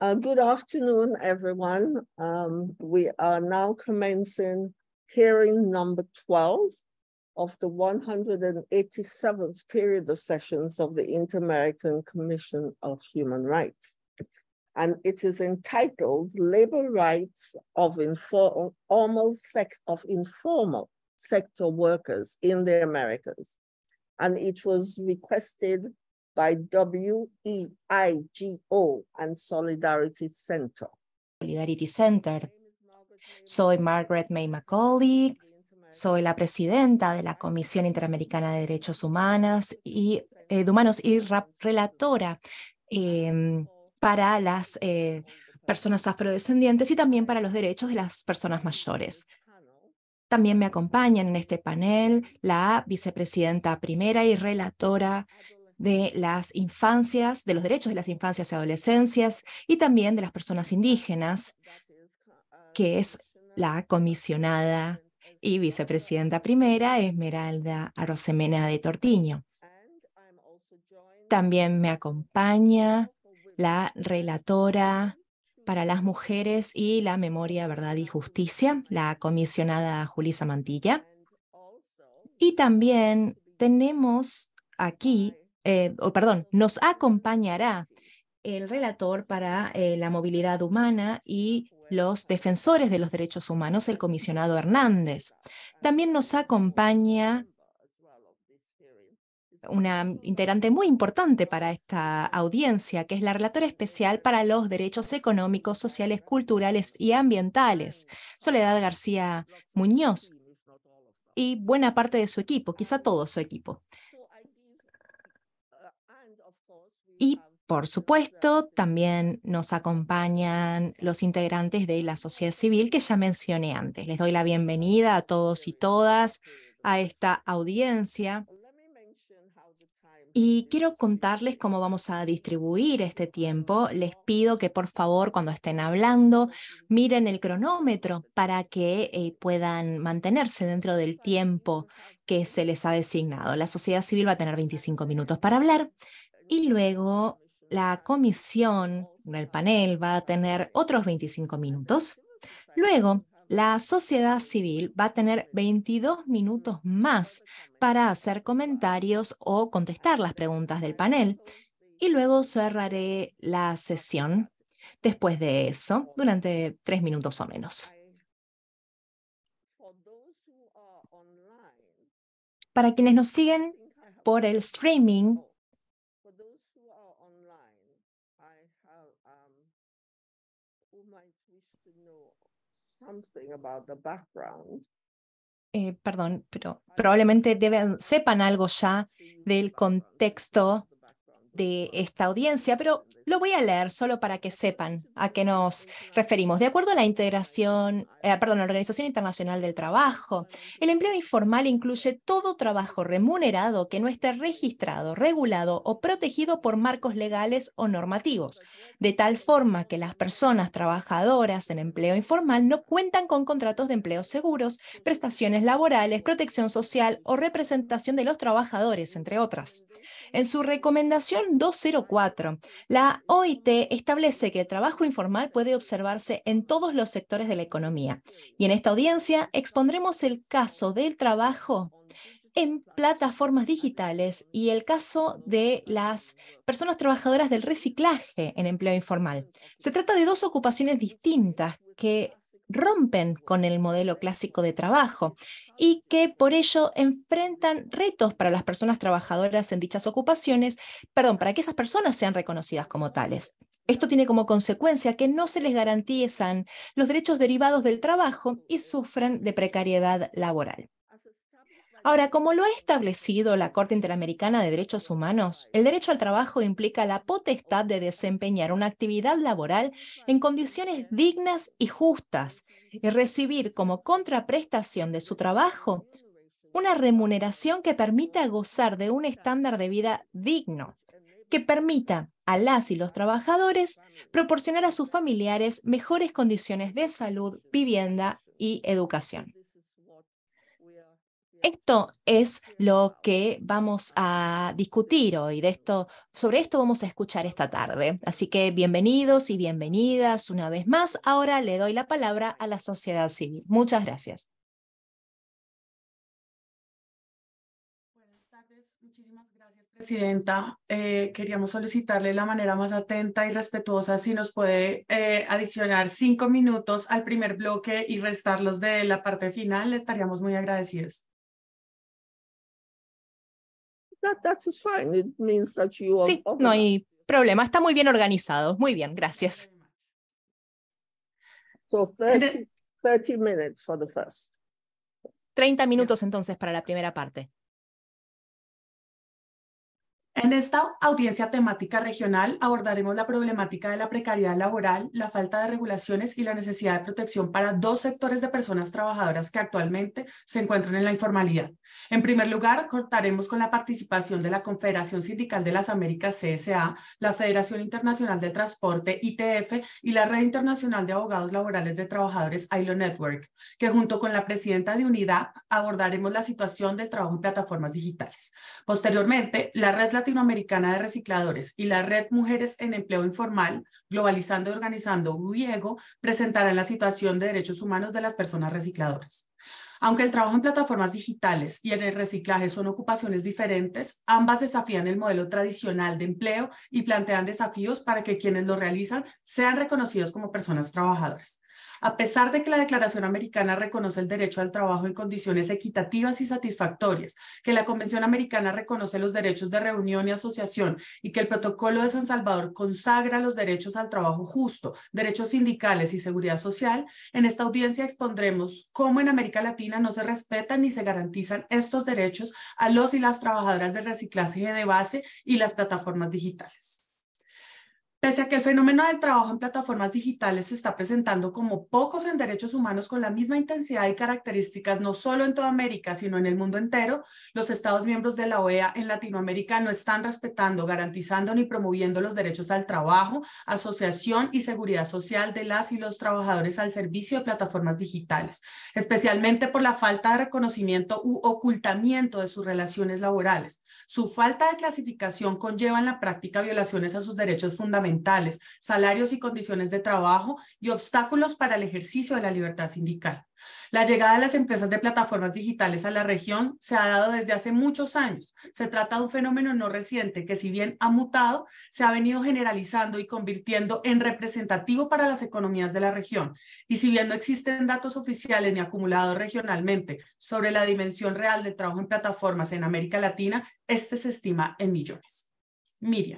Good afternoon, everyone. We are now commencing hearing number 12 of the 187th period of sessions of the Inter-American Commission of Human Rights. And it is entitled Labor Rights of Informal Sector Workers in the Americas. And it was requested by WEIGO and Solidarity Center. Solidarity Center. Soy Margaret May Macaulay, soy la presidenta de la Comisión Interamericana de Derechos Humanos y relatora para las personas afrodescendientes y también para los derechos de las personas mayores. También me acompañan en este panel la vicepresidenta primera y relatora de las infancias, de los derechos de las infancias y adolescencias, y también de las personas indígenas, que es la comisionada y vicepresidenta primera, Esmeralda Arosemena de Tortiño. También me acompaña la relatora para las mujeres y la memoria, verdad y justicia, la comisionada Julissa Mantilla. Y también tenemos aquí, nos acompañará el relator para la movilidad humana y los defensores de los derechos humanos, el comisionado Hernández. También nos acompaña una integrante muy importante para esta audiencia, que es la relatora especial para los derechos económicos, sociales, culturales y ambientales, Soledad García Muñoz, y buena parte de su equipo, quizá todo su equipo. Y, por supuesto, también nos acompañan los integrantes de la sociedad civil que ya mencioné antes. Les doy la bienvenida a todos y todas a esta audiencia. Y quiero contarles cómo vamos a distribuir este tiempo. Les pido que, por favor, cuando estén hablando, miren el cronómetro para que puedan mantenerse dentro del tiempo que se les ha designado. La sociedad civil va a tener 25 minutos para hablar y luego la comisión, el panel, va a tener otros 25 minutos. Luego, la sociedad civil va a tener 22 minutos más para hacer comentarios o contestar las preguntas del panel. Y luego cerraré la sesión después de eso, durante 3 minutos o menos. Para quienes nos siguen por el streaming, pero probablemente sepan algo ya del contexto de esta audiencia, pero lo voy a leer solo para que sepan a qué nos referimos. De acuerdo a la la Organización Internacional del Trabajo, el empleo informal incluye todo trabajo remunerado que no esté registrado, regulado o protegido por marcos legales o normativos, de tal forma que las personas trabajadoras en empleo informal no cuentan con contratos de empleo seguros, prestaciones laborales, protección social o representación de los trabajadores, entre otras. En su recomendación 204, la OIT establece que el trabajo informal puede observarse en todos los sectores de la economía. Y en esta audiencia expondremos el caso del trabajo en plataformas digitales y el caso de las personas trabajadoras del reciclaje en empleo informal. Se trata de dos ocupaciones distintas que rompen con el modelo clásico de trabajo y que por ello enfrentan retos para las personas trabajadoras en dichas ocupaciones, para que esas personas sean reconocidas como tales. Esto tiene como consecuencia que no se les garantizan los derechos derivados del trabajo y sufren de precariedad laboral. Ahora, como lo ha establecido la Corte Interamericana de Derechos Humanos, el derecho al trabajo implica la potestad de desempeñar una actividad laboral en condiciones dignas y justas y recibir como contraprestación de su trabajo una remuneración que permita gozar de un estándar de vida digno, que permita a las y los trabajadores proporcionar a sus familiares mejores condiciones de salud, vivienda y educación. Esto es lo que vamos a discutir hoy. Sobre esto vamos a escuchar esta tarde. Así que bienvenidos y bienvenidas una vez más. Ahora le doy la palabra a la sociedad civil. Muchas gracias. Buenas tardes, muchísimas gracias, Presidenta. Queríamos solicitarle de la manera más atenta y respetuosa si nos puede adicionar 5 minutos al primer bloque y restarlos de la parte final. Le estaríamos muy agradecidos. That is fine. It means that you have Sí, no hay problema. Está muy bien organizado. Muy bien, gracias. So 30 minutes for the first. 30 minutos entonces para la primera parte. En esta audiencia temática regional abordaremos la problemática de la precariedad laboral, la falta de regulaciones y la necesidad de protección para dos sectores de personas trabajadoras que actualmente se encuentran en la informalidad. En primer lugar, contaremos con la participación de la Confederación Sindical de las Américas, CSA, la Federación Internacional del Transporte, ITF, y la Red Internacional de Abogados Laborales de Trabajadores, ILO Network, que junto con la presidenta de UNIDAP abordaremos la situación del trabajo en plataformas digitales. Posteriormente, la Red Latinoamericana de Recicladores y la Red Mujeres en Empleo Informal, Globalizando y Organizando UIEGO, presentarán la situación de derechos humanos de las personas recicladoras. Aunque el trabajo en plataformas digitales y en el reciclaje son ocupaciones diferentes, ambas desafían el modelo tradicional de empleo y plantean desafíos para que quienes lo realizan sean reconocidos como personas trabajadoras. A pesar de que la Declaración Americana reconoce el derecho al trabajo en condiciones equitativas y satisfactorias, que la Convención Americana reconoce los derechos de reunión y asociación y que el Protocolo de San Salvador consagra los derechos al trabajo justo, derechos sindicales y seguridad social, en esta audiencia expondremos cómo en América Latina no se respetan ni se garantizan estos derechos a los y las trabajadoras del reciclaje de base y las plataformas digitales. Pese a que el fenómeno del trabajo en plataformas digitales se está presentando como pocos en derechos humanos con la misma intensidad y características no solo en toda América, sino en el mundo entero, los Estados miembros de la OEA en Latinoamérica no están respetando, garantizando ni promoviendo los derechos al trabajo, asociación y seguridad social de las y los trabajadores al servicio de plataformas digitales, especialmente por la falta de reconocimiento u ocultamiento de sus relaciones laborales. Su falta de clasificación conlleva en la práctica violaciones a sus derechos fundamentales, salarios y condiciones de trabajo y obstáculos para el ejercicio de la libertad sindical. La llegada de las empresas de plataformas digitales a la región se ha dado desde hace muchos años. Se trata de un fenómeno no reciente que, si bien ha mutado, se ha venido generalizando y convirtiendo en representativo para las economías de la región. Y si bien no existen datos oficiales ni acumulados regionalmente sobre la dimensión real del trabajo en plataformas en América Latina, este se estima en millones. Miriam.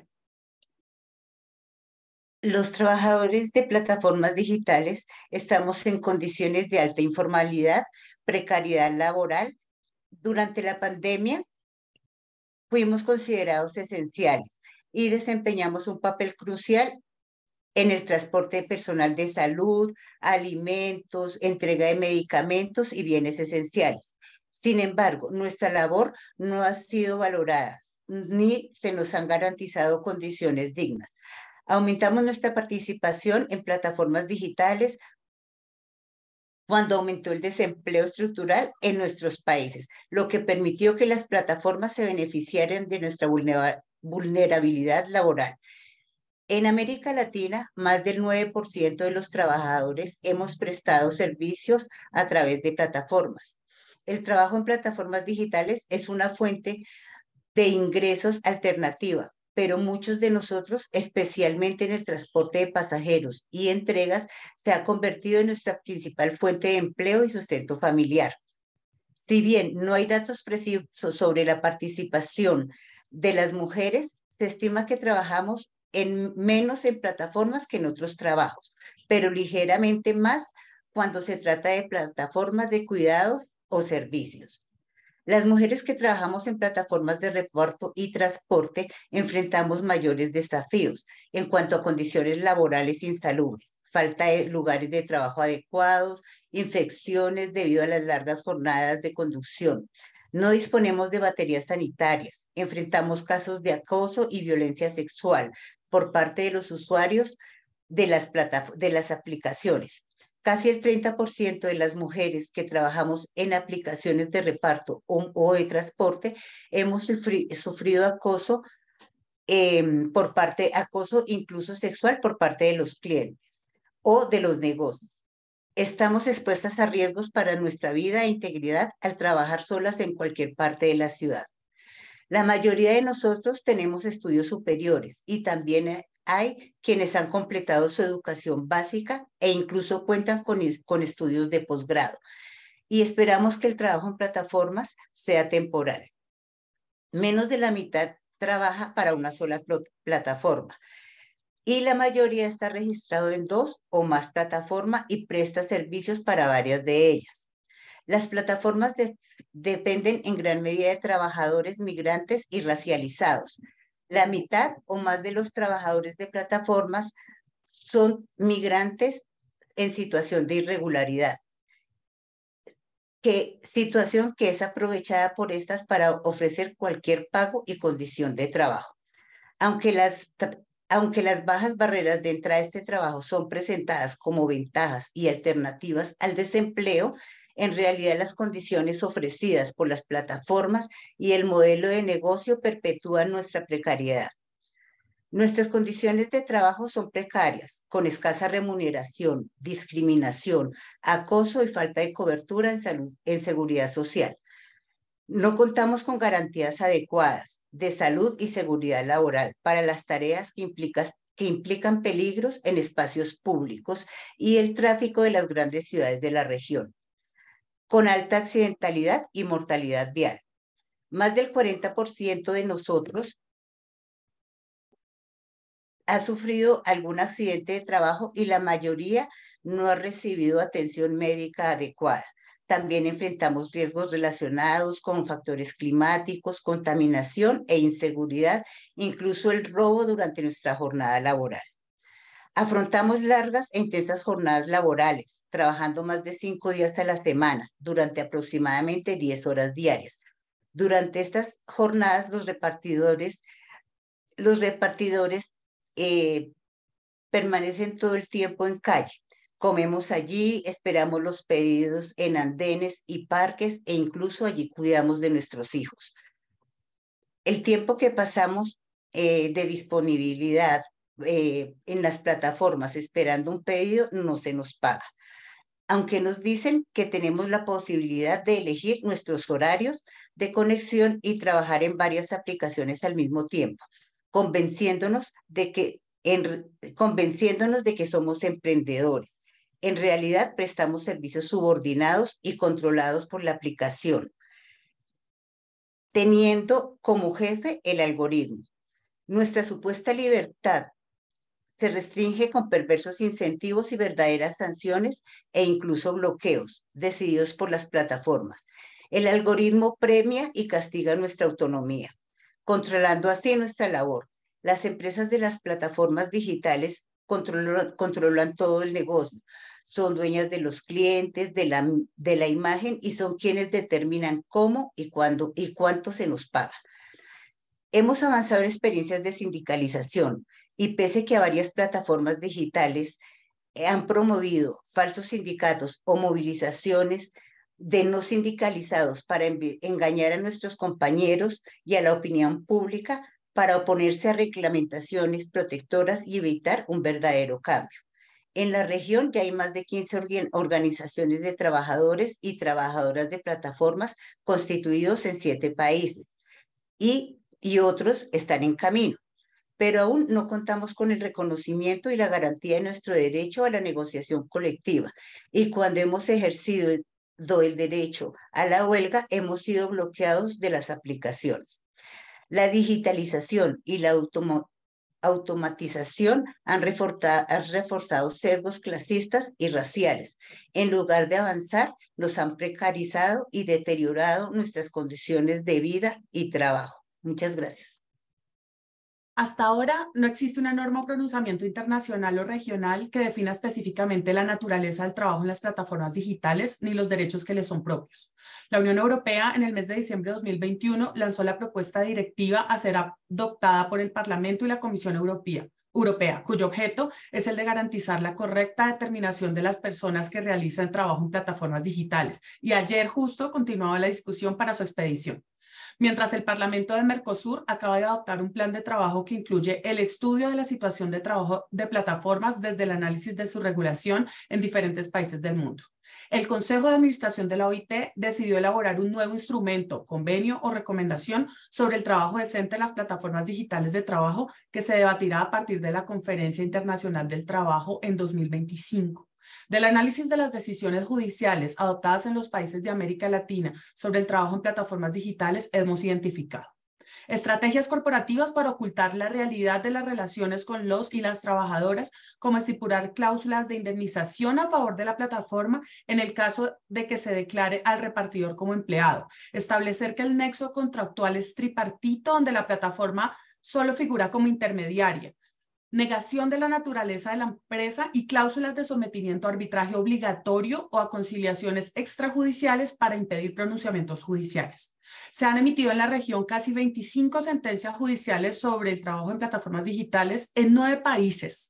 Los trabajadores de plataformas digitales estamos en condiciones de alta informalidad, precariedad laboral. Durante la pandemia fuimos considerados esenciales y desempeñamos un papel crucial en el transporte de personal de salud, alimentos, entrega de medicamentos y bienes esenciales. Sin embargo, nuestra labor no ha sido valorada ni se nos han garantizado condiciones dignas. Aumentamos nuestra participación en plataformas digitales cuando aumentó el desempleo estructural en nuestros países, lo que permitió que las plataformas se beneficiaran de nuestra vulnerabilidad laboral. En América Latina, más del 9% de los trabajadores hemos prestado servicios a través de plataformas. El trabajo en plataformas digitales es una fuente de ingresos alternativa, pero muchos de nosotros, especialmente en el transporte de pasajeros y entregas, se ha convertido en nuestra principal fuente de empleo y sustento familiar. Si bien no hay datos precisos sobre la participación de las mujeres, se estima que trabajamos menos en plataformas que en otros trabajos, pero ligeramente más cuando se trata de plataformas de cuidados o servicios. Las mujeres que trabajamos en plataformas de reparto y transporte enfrentamos mayores desafíos en cuanto a condiciones laborales insalubres, falta de lugares de trabajo adecuados, infecciones debido a las largas jornadas de conducción. No disponemos de baterías sanitarias, enfrentamos casos de acoso y violencia sexual por parte de los usuarios de las aplicaciones. casi el 30% de las mujeres que trabajamos en aplicaciones de reparto o de transporte hemos sufrido acoso acoso incluso sexual por parte de los clientes o de los negocios. Estamos expuestas a riesgos para nuestra vida e integridad al trabajar solas en cualquier parte de la ciudad. La mayoría de nosotros tenemos estudios superiores y también hay quienes han completado su educación básica e incluso cuentan con estudios de posgrado. Y esperamos que el trabajo en plataformas sea temporal. Menos de la mitad trabaja para una sola plataforma y la mayoría está registrado en 2 o más plataformas y presta servicios para varias de ellas. Las plataformas dependen en gran medida de trabajadores migrantes y racializados. La mitad o más de los trabajadores de plataformas son migrantes en situación de irregularidad, situación que es aprovechada por estas para ofrecer cualquier pago y condición de trabajo. Aunque las bajas barreras de entrada a este trabajo son presentadas como ventajas y alternativas al desempleo, en realidad las condiciones ofrecidas por las plataformas y el modelo de negocio perpetúan nuestra precariedad. Nuestras condiciones de trabajo son precarias, con escasa remuneración, discriminación, acoso y falta de cobertura en seguridad social. No contamos con garantías adecuadas de salud y seguridad laboral para las tareas que implican peligros en espacios públicos y el tráfico de las grandes ciudades de la región, con alta accidentalidad y mortalidad vial. Más del 40% de nosotros ha sufrido algún accidente de trabajo y la mayoría no ha recibido atención médica adecuada. También enfrentamos riesgos relacionados con factores climáticos, contaminación e inseguridad, incluso el robo durante nuestra jornada laboral. Afrontamos largas e intensas jornadas laborales, trabajando más de 5 días a la semana, durante aproximadamente 10 horas diarias. Durante estas jornadas, los repartidores permanecen todo el tiempo en calle. Comemos allí, esperamos los pedidos en andenes y parques e incluso allí cuidamos de nuestros hijos. El tiempo que pasamos de disponibilidad en las plataformas esperando un pedido no se nos paga. Aunque nos dicen que tenemos la posibilidad de elegir nuestros horarios de conexión y trabajar en varias aplicaciones al mismo tiempo, convenciéndonos de que somos emprendedores. En realidad prestamos servicios subordinados y controlados por la aplicación, teniendo como jefe el algoritmo. Nuestra supuesta libertad se restringe con perversos incentivos y verdaderas sanciones e incluso bloqueos decididos por las plataformas. El algoritmo premia y castiga nuestra autonomía, controlando así nuestra labor. Las empresas de las plataformas digitales controlan todo el negocio. Son dueñas de los clientes, de la imagen y son quienes determinan cómo y cuándo y cuánto se nos paga. Hemos avanzado en experiencias de sindicalización y pese a que varias plataformas digitales han promovido falsos sindicatos o movilizaciones de no sindicalizados para engañar a nuestros compañeros y a la opinión pública para oponerse a reglamentaciones protectoras y evitar un verdadero cambio. En la región ya hay más de 15 organizaciones de trabajadores y trabajadoras de plataformas constituidos en 7 países y otros están en camino. Pero aún no contamos con el reconocimiento y la garantía de nuestro derecho a la negociación colectiva. Y cuando hemos ejercido el derecho a la huelga, hemos sido bloqueados de las aplicaciones. La digitalización y la automatización han reforzado sesgos clasistas y raciales. En lugar de avanzar, nos han precarizado y deteriorado nuestras condiciones de vida y trabajo. Muchas gracias. Hasta ahora no existe una norma o pronunciamiento internacional o regional que defina específicamente la naturaleza del trabajo en las plataformas digitales ni los derechos que les son propios. La Unión Europea en el mes de diciembre de 2021 lanzó la propuesta de directiva a ser adoptada por el Parlamento y la Comisión Europea, Europea, cuyo objeto es el de garantizar la correcta determinación de las personas que realizan trabajo en plataformas digitales. Y ayer justo continuaba la discusión para su expedición. Mientras el Parlamento de Mercosur acaba de adoptar un plan de trabajo que incluye el estudio de la situación de trabajo de plataformas desde el análisis de su regulación en diferentes países del mundo. El Consejo de Administración de la OIT decidió elaborar un nuevo instrumento, convenio o recomendación sobre el trabajo decente en las plataformas digitales de trabajo que se debatirá a partir de la Conferencia Internacional del Trabajo en 2025. Del análisis de las decisiones judiciales adoptadas en los países de América Latina sobre el trabajo en plataformas digitales hemos identificado estrategias corporativas para ocultar la realidad de las relaciones con los y las trabajadoras, como estipular cláusulas de indemnización a favor de la plataforma en el caso de que se declare al repartidor como empleado, establecer que el nexo contractual es tripartito donde la plataforma solo figura como intermediaria, negación de la naturaleza de la empresa y cláusulas de sometimiento a arbitraje obligatorio o a conciliaciones extrajudiciales para impedir pronunciamientos judiciales. Se han emitido en la región casi 25 sentencias judiciales sobre el trabajo en plataformas digitales en 9 países,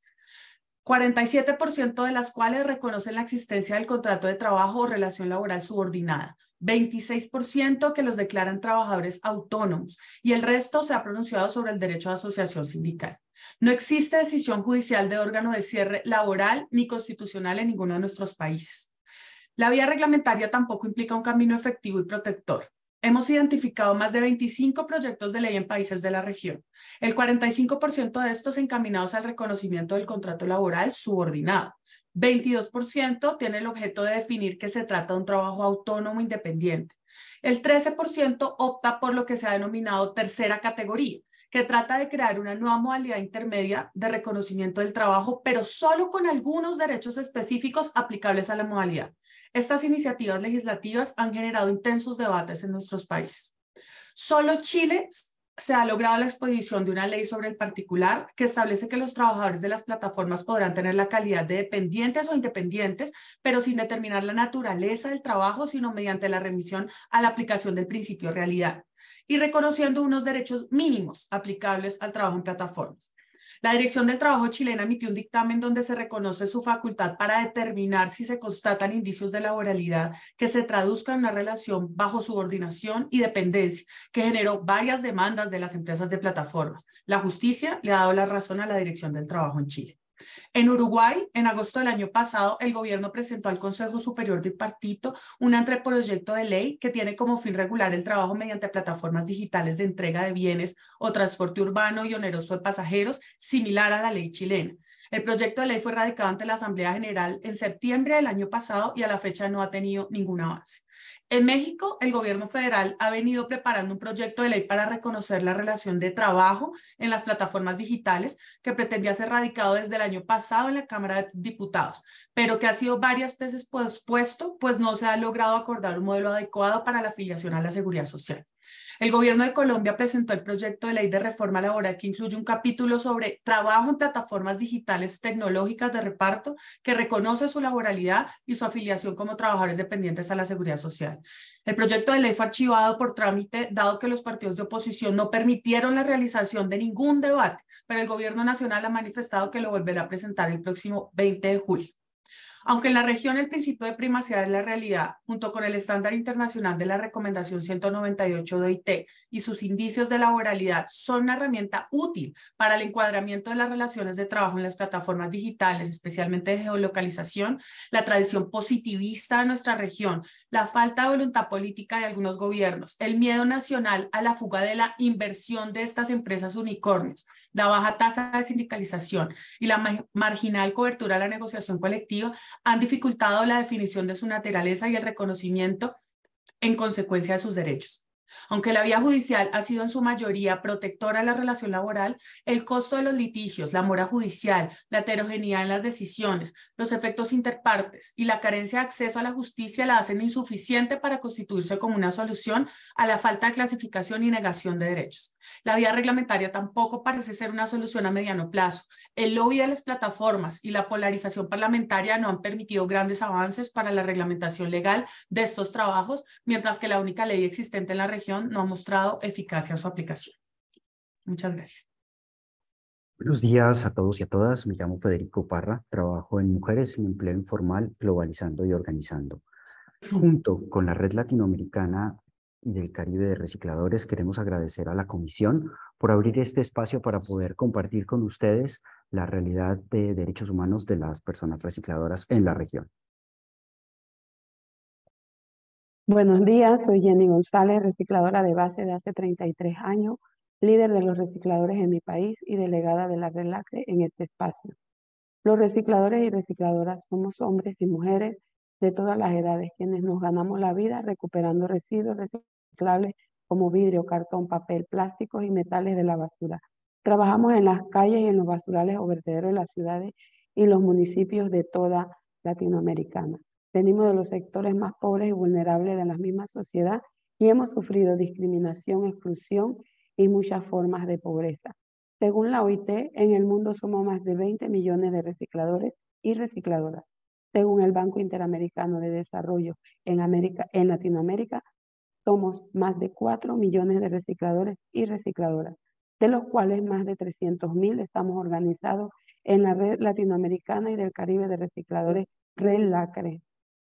47% de las cuales reconocen la existencia del contrato de trabajo o relación laboral subordinada, 26% que los declaran trabajadores autónomos y el resto se ha pronunciado sobre el derecho a asociación sindical. No existe decisión judicial de órgano de cierre laboral ni constitucional en ninguno de nuestros países. La vía reglamentaria tampoco implica un camino efectivo y protector. Hemos identificado más de 25 proyectos de ley en países de la región. El 45% de estos encaminados al reconocimiento del contrato laboral subordinado. 22% tiene el objeto de definir que se trata de un trabajo autónomo independiente. El 13% opta por lo que se ha denominado tercera categoría, que trata de crear una nueva modalidad intermedia de reconocimiento del trabajo, pero solo con algunos derechos específicos aplicables a la modalidad. Estas iniciativas legislativas han generado intensos debates en nuestros países. Solo Chile se ha logrado la expedición de una ley sobre el particular que establece que los trabajadores de las plataformas podrán tener la calidad de dependientes o independientes, pero sin determinar la naturaleza del trabajo, sino mediante la remisión a la aplicación del principio de realidad y reconociendo unos derechos mínimos aplicables al trabajo en plataformas. La Dirección del Trabajo chilena emitió un dictamen donde se reconoce su facultad para determinar si se constatan indicios de laboralidad que se traduzcan en una relación bajo subordinación y dependencia, que generó varias demandas de las empresas de plataformas. La justicia le ha dado la razón a la Dirección del Trabajo en Chile. En Uruguay, en agosto del año pasado, el gobierno presentó al Consejo Superior del Partido un anteproyecto de ley que tiene como fin regular el trabajo mediante plataformas digitales de entrega de bienes o transporte urbano y oneroso de pasajeros, similar a la ley chilena. El proyecto de ley fue radicado ante la Asamblea General en septiembre del año pasado y a la fecha no ha tenido ningún avance. En México, el gobierno federal ha venido preparando un proyecto de ley para reconocer la relación de trabajo en las plataformas digitales que pretendía ser radicado desde el año pasado en la Cámara de Diputados, pero que ha sido varias veces pospuesto, pues no se ha logrado acordar un modelo adecuado para la afiliación a la seguridad social. El gobierno de Colombia presentó el proyecto de ley de reforma laboral que incluye un capítulo sobre trabajo en plataformas digitales tecnológicas de reparto que reconoce su laboralidad y su afiliación como trabajadores dependientes a la seguridad social. El proyecto de ley fue archivado por trámite dado que los partidos de oposición no permitieron la realización de ningún debate, pero el gobierno nacional ha manifestado que lo volverá a presentar el próximo 20 de julio. Aunque en la región el principio de primacía de la realidad, junto con el estándar internacional de la recomendación 198 de OIT y sus indicios de laboralidad son una herramienta útil para el encuadramiento de las relaciones de trabajo en las plataformas digitales, especialmente de geolocalización, la tradición positivista de nuestra región, la falta de voluntad política de algunos gobiernos, el miedo nacional a la fuga de la inversión de estas empresas unicornios, la baja tasa de sindicalización y la marginal cobertura a la negociación colectiva han dificultado la definición de su naturaleza y el reconocimiento en consecuencia de sus derechos. Aunque la vía judicial ha sido en su mayoría protectora de la relación laboral, el costo de los litigios, la mora judicial, la heterogeneidad en las decisiones, los efectos interpartes y la carencia de acceso a la justicia la hacen insuficiente para constituirse como una solución a la falta de clasificación y negación de derechos. La vía reglamentaria tampoco parece ser una solución a mediano plazo. El lobby de las plataformas y la polarización parlamentaria no han permitido grandes avances para la reglamentación legal de estos trabajos, mientras que la única ley existente en la región no ha mostrado eficacia en su aplicación. Muchas gracias. Buenos días a todos y a todas. Me llamo Federico Parra, trabajo en Mujeres en Empleo Informal, Globalizando y Organizando. Junto con la Red Latinoamericana y del Caribe de Recicladores, queremos agradecer a la Comisión por abrir este espacio para poder compartir con ustedes la realidad de derechos humanos de las personas recicladoras en la región. Buenos días, soy Jenny González, recicladora de base de hace 33 años, líder de los recicladores en mi país y delegada de la Red Lacre en este espacio. Los recicladores y recicladoras somos hombres y mujeres de todas las edades, quienes nos ganamos la vida recuperando residuos reciclables como vidrio, cartón, papel, plásticos y metales de la basura. Trabajamos en las calles y en los basurales o vertederos de las ciudades y los municipios de toda Latinoamérica. Venimos de los sectores más pobres y vulnerables de la misma sociedad y hemos sufrido discriminación, exclusión y muchas formas de pobreza. Según la OIT, en el mundo somos más de 20 millones de recicladores y recicladoras. Según el Banco Interamericano de Desarrollo en Latinoamérica, somos más de 4 millones de recicladores y recicladoras, de los cuales más de 300.000 estamos organizados en la Red Latinoamericana y del Caribe de Recicladores, Red Lacre.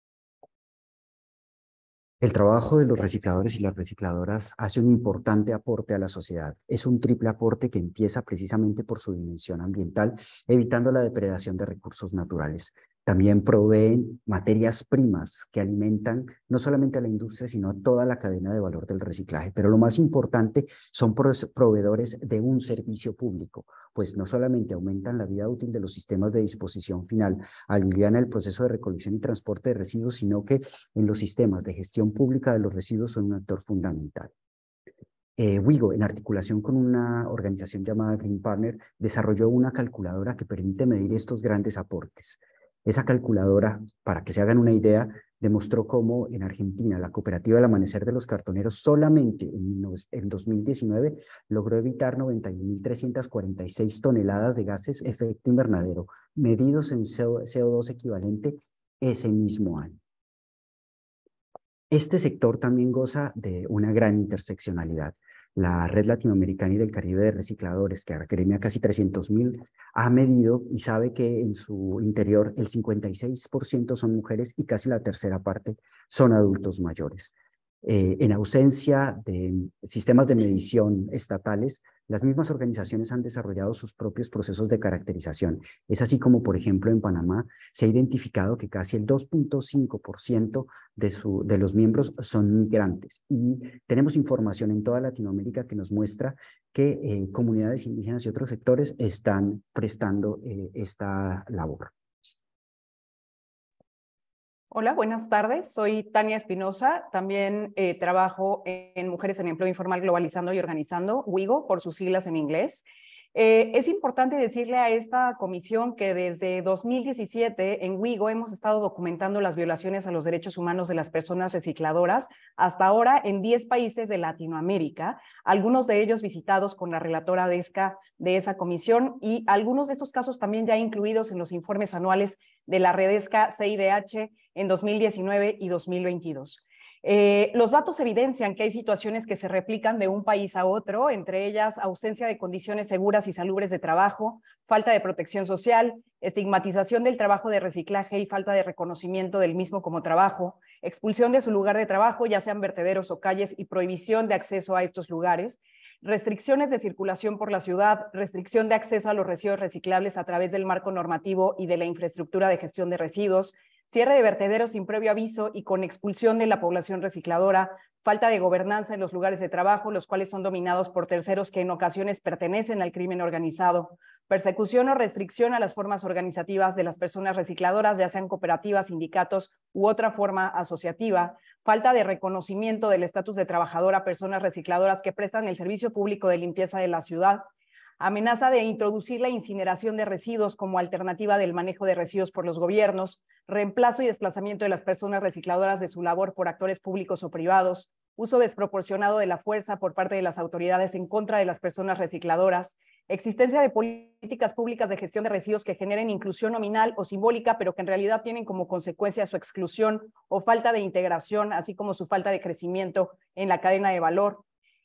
El trabajo de los recicladores y las recicladoras hace un importante aporte a la sociedad. Es un triple aporte que empieza precisamente por su dimensión ambiental, evitando la depredación de recursos naturales. También proveen materias primas que alimentan no solamente a la industria, sino a toda la cadena de valor del reciclaje. Pero lo más importante, son proveedores de un servicio público, pues no solamente aumentan la vida útil de los sistemas de disposición final, alivian el proceso de recolección y transporte de residuos, sino que en los sistemas de gestión pública de los residuos son un actor fundamental. WIGO, en articulación con una organización llamada Green Partner, desarrolló una calculadora que permite medir estos grandes aportes. Esa calculadora, para que se hagan una idea, demostró cómo en Argentina la cooperativa El Amanecer de los Cartoneros solamente en 2019 logró evitar 91.346 toneladas de gases efecto invernadero, medidos en CO2 equivalente ese mismo año. Este sector también goza de una gran interseccionalidad. La Red Latinoamericana y del Caribe de Recicladores, que agremia casi 300.000, ha medido y sabe que en su interior el 56% son mujeres y casi la tercera parte son adultos mayores. En ausencia de sistemas de medición estatales, las mismas organizaciones han desarrollado sus propios procesos de caracterización. Es así como, por ejemplo, en Panamá se ha identificado que casi el 2.5% de los miembros son migrantes. Y tenemos información en toda Latinoamérica que nos muestra que comunidades indígenas y otros sectores están prestando esta labor. Hola, buenas tardes. Soy Tania Espinosa. También trabajo en Mujeres en Empleo Informal, Globalizando y Organizando, WIGO, por sus siglas en inglés. Es importante decirle a esta comisión que desde 2017 en WIGO hemos estado documentando las violaciones a los derechos humanos de las personas recicladoras, hasta ahora en 10 países de Latinoamérica, algunos de ellos visitados con la relatora DESCA de esa comisión y algunos de estos casos también ya incluidos en los informes anuales de la Redesca CIDH en 2019 y 2022. Los datos evidencian que hay situaciones que se replican de un país a otro, entre ellas ausencia de condiciones seguras y salubres de trabajo, falta de protección social, estigmatización del trabajo de reciclaje y falta de reconocimiento del mismo como trabajo, expulsión de su lugar de trabajo, ya sean vertederos o calles, y prohibición de acceso a estos lugares, restricciones de circulación por la ciudad, restricción de acceso a los residuos reciclables a través del marco normativo y de la infraestructura de gestión de residuos, cierre de vertederos sin previo aviso y con expulsión de la población recicladora, falta de gobernanza en los lugares de trabajo, los cuales son dominados por terceros que en ocasiones pertenecen al crimen organizado, persecución o restricción a las formas organizativas de las personas recicladoras, ya sean cooperativas, sindicatos u otra forma asociativa, falta de reconocimiento del estatus de trabajadora a personas recicladoras que prestan el servicio público de limpieza de la ciudad, amenaza de introducir la incineración de residuos como alternativa del manejo de residuos por los gobiernos, reemplazo y desplazamiento de las personas recicladoras de su labor por actores públicos o privados, uso desproporcionado de la fuerza por parte de las autoridades en contra de las personas recicladoras, existencia de políticas públicas de gestión de residuos que generen inclusión nominal o simbólica, pero que en realidad tienen como consecuencia su exclusión o falta de integración, así como su falta de crecimiento en la cadena de valor,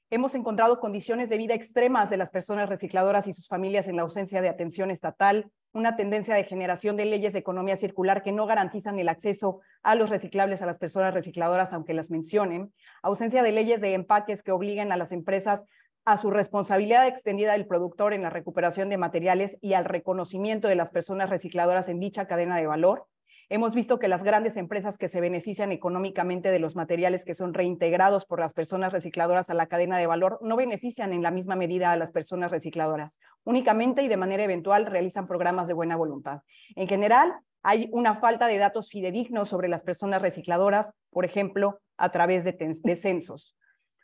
Hemos encontrado condiciones de vida extremas de las personas recicladoras y sus familias en la ausencia de atención estatal, una tendencia de generación de leyes de economía circular que no garantizan el acceso a los reciclables a las personas recicladoras, aunque las mencionen, ausencia de leyes de empaques que obliguen a las empresas a su responsabilidad extendida del productor en la recuperación de materiales y al reconocimiento de las personas recicladoras en dicha cadena de valor. Hemos visto que las grandes empresas que se benefician económicamente de los materiales que son reintegrados por las personas recicladoras a la cadena de valor no benefician en la misma medida a las personas recicladoras. Únicamente y de manera eventual realizan programas de buena voluntad. En general, hay una falta de datos fidedignos sobre las personas recicladoras, por ejemplo, a través de censos.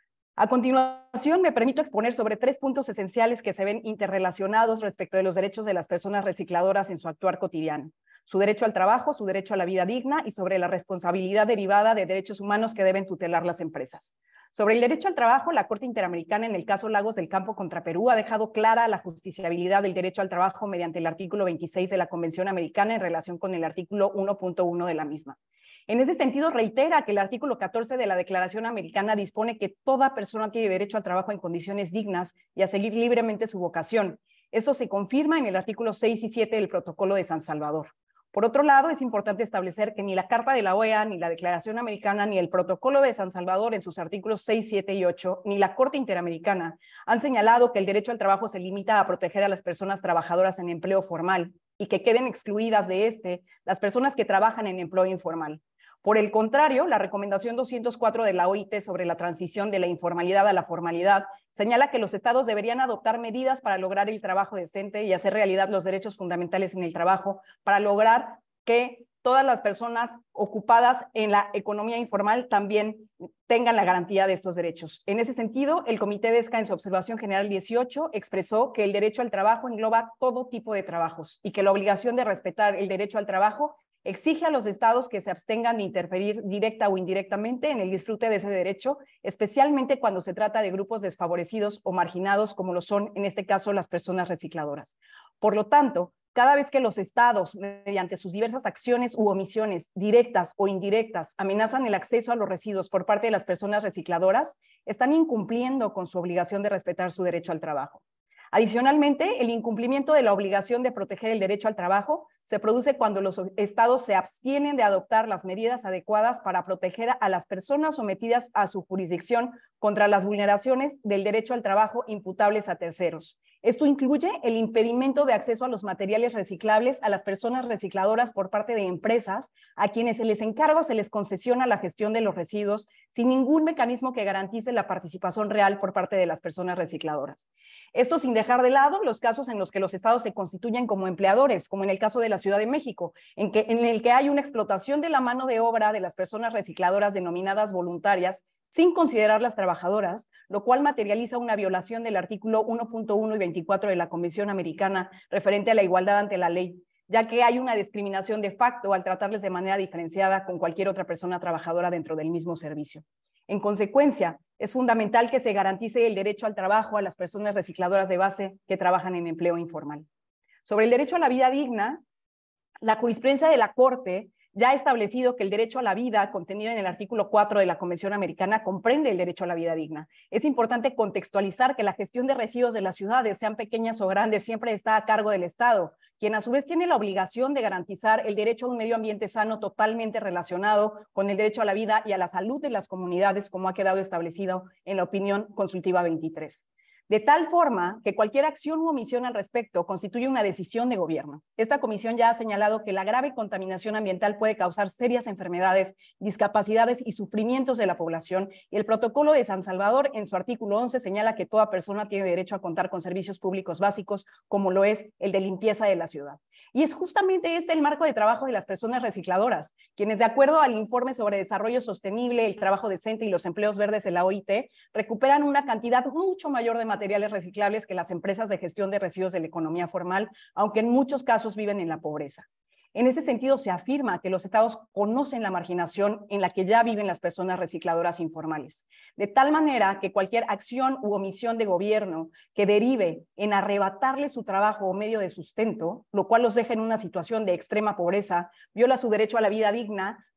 A continuación, me permito exponer sobre 3 puntos esenciales que se ven interrelacionados respecto de los derechos de las personas recicladoras en su actuar cotidiano: su derecho al trabajo, su derecho a la vida digna y sobre la responsabilidad derivada de derechos humanos que deben tutelar las empresas. Sobre el derecho al trabajo, la Corte Interamericana en el caso Lagos del Campo contra Perú ha dejado clara la justiciabilidad del derecho al trabajo mediante el artículo 26 de la Convención Americana en relación con el artículo 1.1 de la misma. En ese sentido, reitera que el artículo 14 de la Declaración Americana dispone que toda persona tiene derecho al trabajo en condiciones dignas y a seguir libremente su vocación. Esto se confirma en el artículo 6 y 7 del Protocolo de San Salvador. Por otro lado, es importante establecer que ni la Carta de la OEA, ni la Declaración Americana, ni el Protocolo de San Salvador en sus artículos 6, 7 y 8, ni la Corte Interamericana han señalado que el derecho al trabajo se limita a proteger a las personas trabajadoras en empleo formal y que queden excluidas de las personas que trabajan en empleo informal. Por el contrario, la recomendación 204 de la OIT sobre la transición de la informalidad a la formalidad señala que los estados deberían adoptar medidas para lograr el trabajo decente y hacer realidad los derechos fundamentales en el trabajo, para lograr que todas las personas ocupadas en la economía informal también tengan la garantía de estos derechos. En ese sentido, el Comité de ESCA en su observación general 18 expresó que el derecho al trabajo engloba todo tipo de trabajos y que la obligación de respetar el derecho al trabajo exige a los estados que se abstengan de interferir directa o indirectamente en el disfrute de ese derecho, especialmente cuando se trata de grupos desfavorecidos o marginados, como lo son, en este caso, las personas recicladoras. Por lo tanto, cada vez que los estados, mediante sus diversas acciones u omisiones, directas o indirectas, amenazan el acceso a los residuos por parte de las personas recicladoras, están incumpliendo con su obligación de respetar su derecho al trabajo. Adicionalmente, el incumplimiento de la obligación de proteger el derecho al trabajo se produce cuando los estados se abstienen de adoptar las medidas adecuadas para proteger a las personas sometidas a su jurisdicción contra las vulneraciones del derecho al trabajo imputables a terceros. Esto incluye el impedimento de acceso a los materiales reciclables a las personas recicladoras por parte de empresas a quienes se les encarga o se les concesiona la gestión de los residuos sin ningún mecanismo que garantice la participación real por parte de las personas recicladoras. Esto sin dejar de lado los casos en los que los estados se constituyen como empleadores, como en el caso de la Ciudad de México, en el que hay una explotación de la mano de obra de las personas recicladoras denominadas voluntarias, sin considerarlas trabajadoras, lo cual materializa una violación del artículo 1.1 y 24 de la Convención Americana referente a la igualdad ante la ley, ya que hay una discriminación de facto al tratarles de manera diferenciada con cualquier otra persona trabajadora dentro del mismo servicio. En consecuencia, es fundamental que se garantice el derecho al trabajo a las personas recicladoras de base que trabajan en empleo informal. Sobre el derecho a la vida digna, la jurisprudencia de la Corte ya ha establecido que el derecho a la vida, contenido en el artículo 4 de la Convención Americana, comprende el derecho a la vida digna. Es importante contextualizar que la gestión de residuos de las ciudades, sean pequeñas o grandes, siempre está a cargo del Estado, quien a su vez tiene la obligación de garantizar el derecho a un medio ambiente sano totalmente relacionado con el derecho a la vida y a la salud de las comunidades, como ha quedado establecido en la opinión consultiva 23. De tal forma que cualquier acción u omisión al respecto constituye una decisión de gobierno. Esta comisión ya ha señalado que la grave contaminación ambiental puede causar serias enfermedades, discapacidades y sufrimientos de la población, y el Protocolo de San Salvador, en su artículo 11, señala que toda persona tiene derecho a contar con servicios públicos básicos, como lo es el de limpieza de la ciudad. Y es justamente este el marco de trabajo de las personas recicladoras, quienes, de acuerdo al informe sobre desarrollo sostenible, el trabajo decente y los empleos verdes de la OIT, recuperan una cantidad mucho mayor de materiales reciclables que las empresas de gestión de residuos de la economía formal, aunque en muchos casos viven en la pobreza. En ese sentido, se afirma que los estados conocen la marginación en la que ya viven las personas recicladoras informales, de tal manera que cualquier acción u omisión de gobierno que derive en arrebatarle su trabajo o medio de sustento, lo cual los deja en una situación de extrema pobreza, viola su derecho a la vida digna,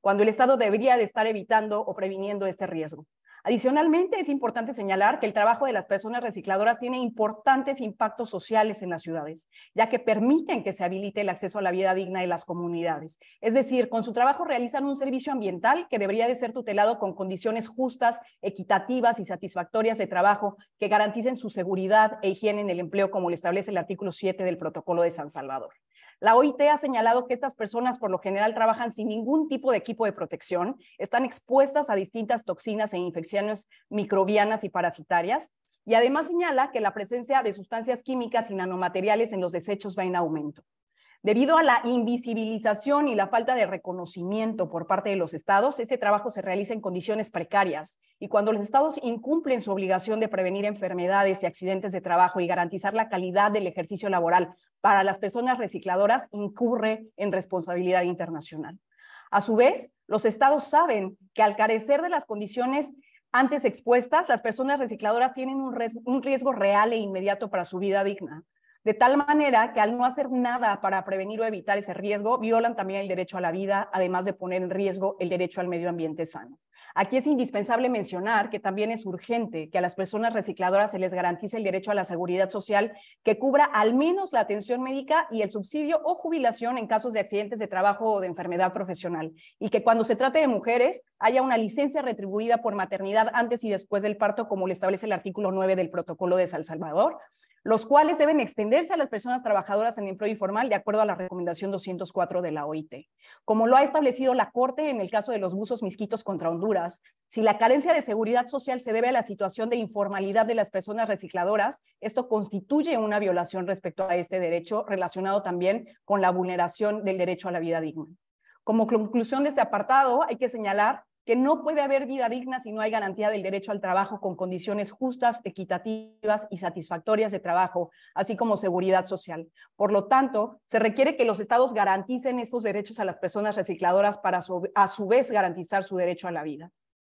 cuando el Estado debería de estar evitando o previniendo este riesgo. Adicionalmente, es importante señalar que el trabajo de las personas recicladoras tiene importantes impactos sociales en las ciudades, ya que permiten que se habilite el acceso a la vida digna de las comunidades. Es decir, con su trabajo realizan un servicio ambiental que debería de ser tutelado con condiciones justas, equitativas y satisfactorias de trabajo que garanticen su seguridad e higiene en el empleo, como lo establece el artículo 7 del Protocolo de San Salvador. La OIT ha señalado que estas personas por lo general trabajan sin ningún tipo de equipo de protección, están expuestas a distintas toxinas e infecciones microbianas y parasitarias, y además señala que la presencia de sustancias químicas y nanomateriales en los desechos va en aumento. Debido a la invisibilización y la falta de reconocimiento por parte de los estados, este trabajo se realiza en condiciones precarias y cuando los estados incumplen su obligación de prevenir enfermedades y accidentes de trabajo y garantizar la calidad del ejercicio laboral para las personas recicladoras, incurre en responsabilidad internacional. A su vez, los estados saben que al carecer de las condiciones antes expuestas, las personas recicladoras tienen un riesgo real e inmediato para su vida digna. De tal manera que al no hacer nada para prevenir o evitar ese riesgo, violan también el derecho a la vida, además de poner en riesgo el derecho al medio ambiente sano. Aquí es indispensable mencionar que también es urgente que a las personas recicladoras se les garantice el derecho a la seguridad social que cubra al menos la atención médica y el subsidio o jubilación en casos de accidentes de trabajo o de enfermedad profesional, y que cuando se trate de mujeres haya una licencia retribuida por maternidad antes y después del parto, como lo establece el artículo 9 del Protocolo de San Salvador, los cuales deben extenderse a las personas trabajadoras en empleo informal de acuerdo a la recomendación 204 de la OIT. Como lo ha establecido la Corte en el caso de los buzos Misquitos contra Honduras, si la carencia de seguridad social se debe a la situación de informalidad de las personas recicladoras, esto constituye una violación respecto a este derecho, relacionado también con la vulneración del derecho a la vida digna. Como conclusión de este apartado, hay que señalar que no puede haber vida digna si no hay garantía del derecho al trabajo con condiciones justas, equitativas y satisfactorias de trabajo, así como seguridad social. Por lo tanto, se requiere que los estados garanticen estos derechos a las personas recicladoras para a su vez garantizar su derecho a la vida.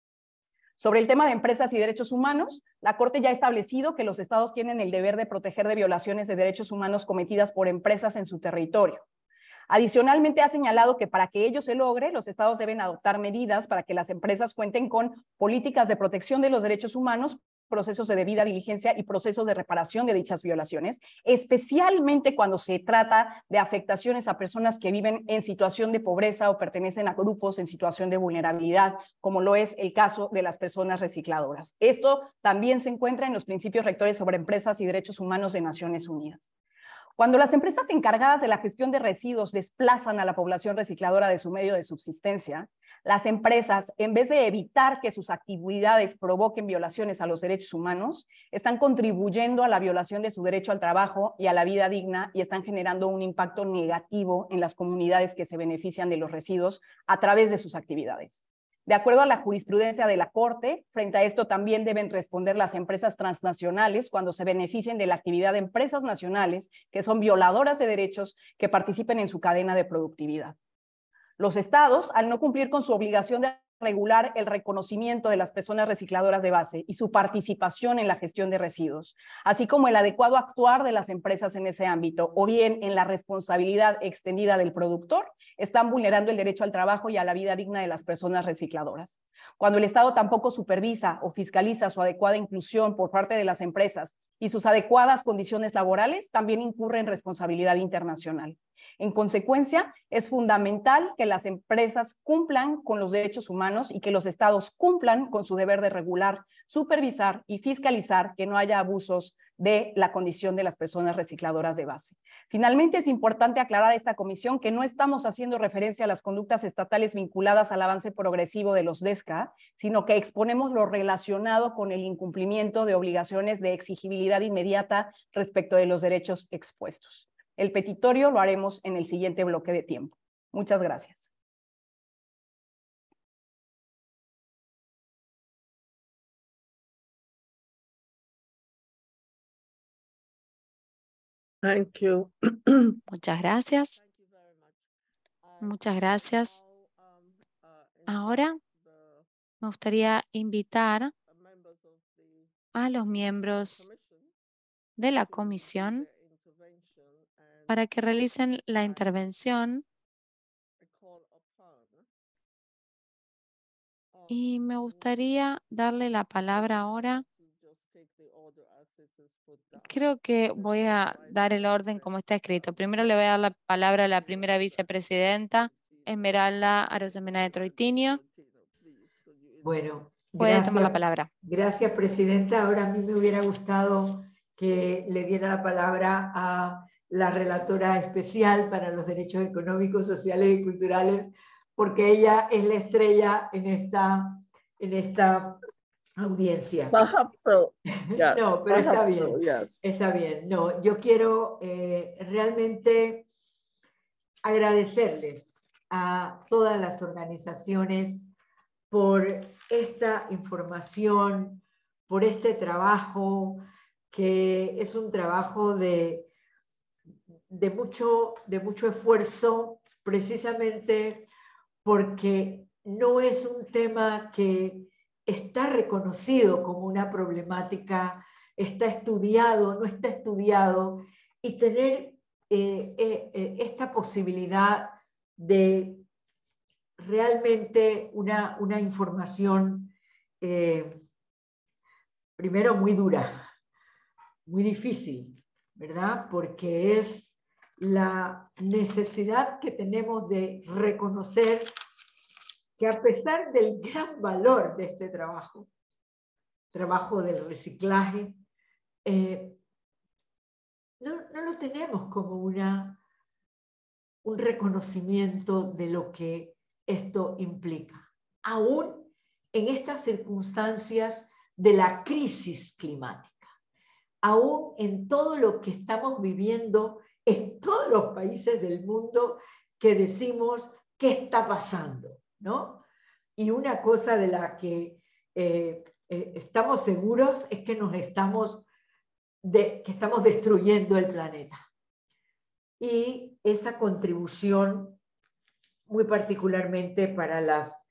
Sobre el tema de empresas y derechos humanos, la Corte ya ha establecido que los estados tienen el deber de proteger de violaciones de derechos humanos cometidas por empresas en su territorio. Adicionalmente, ha señalado que para que ello se logre, los estados deben adoptar medidas para que las empresas cuenten con políticas de protección de los derechos humanos, procesos de debida diligencia y procesos de reparación de dichas violaciones, especialmente cuando se trata de afectaciones a personas que viven en situación de pobreza o pertenecen a grupos en situación de vulnerabilidad, como lo es el caso de las personas recicladoras. Esto también se encuentra en los principios rectores sobre empresas y derechos humanos de Naciones Unidas. Cuando las empresas encargadas de la gestión de residuos desplazan a la población recicladora de su medio de subsistencia, las empresas, en vez de evitar que sus actividades provoquen violaciones a los derechos humanos, están contribuyendo a la violación de su derecho al trabajo y a la vida digna y están generando un impacto negativo en las comunidades que se benefician de los residuos a través de sus actividades. De acuerdo a la jurisprudencia de la Corte, frente a esto también deben responder las empresas transnacionales cuando se beneficien de la actividad de empresas nacionales que son violadoras de derechos que participen en su cadena de productividad. Los estados, al no cumplir con su obligación de regular el reconocimiento de las personas recicladoras de base y su participación en la gestión de residuos, así como el adecuado actuar de las empresas en ese ámbito, o bien en la responsabilidad extendida del productor, están vulnerando el derecho al trabajo y a la vida digna de las personas recicladoras. Cuando el Estado tampoco supervisa o fiscaliza su adecuada inclusión por parte de las empresas y sus adecuadas condiciones laborales, también incurre en responsabilidad internacional. En consecuencia, es fundamental que las empresas cumplan con los derechos humanos y que los estados cumplan con su deber de regular, supervisar y fiscalizar que no haya abusos de la condición de las personas recicladoras de base. Finalmente, es importante aclarar a esta comisión que no estamos haciendo referencia a las conductas estatales vinculadas al avance progresivo de los DESCA, sino que exponemos lo relacionado con el incumplimiento de obligaciones de exigibilidad inmediata respecto de los derechos expuestos. El petitorio lo haremos en el siguiente bloque de tiempo. Muchas gracias. Thank you. Muchas gracias. Muchas gracias. Ahora me gustaría invitar a los miembros de la comisión para que realicen la intervención Y me gustaría darle la palabra ahora. Creo que voy a dar el orden como está escrito. Primero le voy a dar la palabra a la primera vicepresidenta, Esmeralda Arosemena de Troitiño. Bueno, Puede tomar la palabra. Gracias, presidenta. Ahora a mí me hubiera gustado que le diera la palabra a la relatora especial para los derechos económicos, sociales y culturales, porque ella es la estrella en esta audiencia. Perhaps so. Yes, No, pero está bien. So, yes. Está bien. No, yo quiero realmente agradecerles a todas las organizaciones por esta información, por este trabajo, que es un trabajo de mucho esfuerzo, precisamente porque no es un tema que está reconocido como una problemática, está estudiado, no está estudiado, y tener esta posibilidad de realmente una información, primero muy dura, muy difícil, ¿verdad? Porque es la necesidad que tenemos de reconocer que a pesar del gran valor de este trabajo del reciclaje, no lo tenemos como un reconocimiento de lo que esto implica, aún en estas circunstancias de la crisis climática, aún en todo lo que estamos viviendo en todos los países del mundo que decimos qué está pasando, ¿no? Y una cosa de la que estamos seguros es que que estamos destruyendo el planeta. Y esa contribución, muy particularmente para las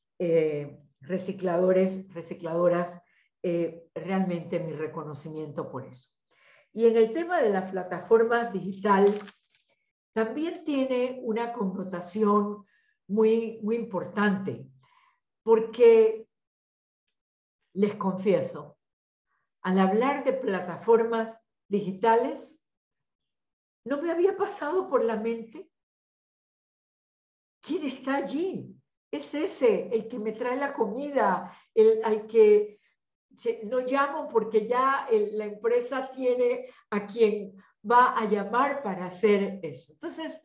recicladoras, realmente mi reconocimiento por eso. Y en el tema de las plataformas digital, también tiene una connotación muy importante, porque les confieso, al hablar de plataformas digitales, no me había pasado por la mente quién está allí. Es ese el que me trae la comida, al que no llamo porque ya la empresa tiene a quien va a llamar para hacer eso. Entonces,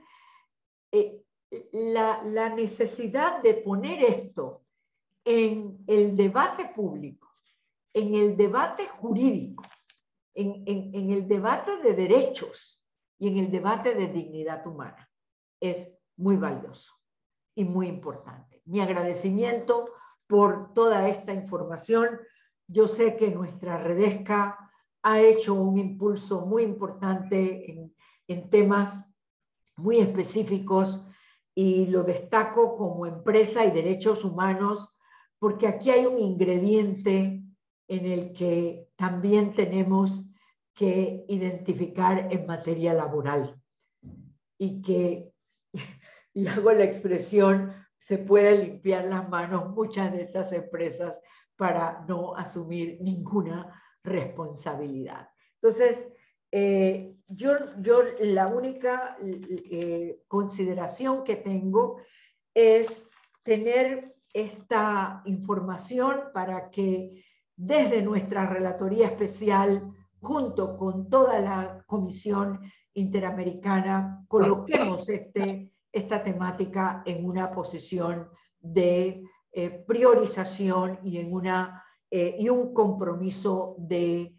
la necesidad de poner esto en el debate público, en el debate jurídico, en el debate de derechos y en el debate de dignidad humana es muy valioso y muy importante. Mi agradecimiento por toda esta información. Yo sé que nuestra Redesca ha hecho un impulso muy importante en temas muy específicos, y lo destaco como empresa y derechos humanos, porque aquí hay un ingrediente en el que también tenemos que identificar en materia laboral, y que, y hago la expresión, se puede limpiar las manos muchas de estas empresas para no asumir ninguna responsabilidad. Entonces, yo la única consideración que tengo es tener esta información para que desde nuestra Relatoría Especial, junto con toda la Comisión Interamericana, coloquemos esta temática en una posición de priorización y y un compromiso de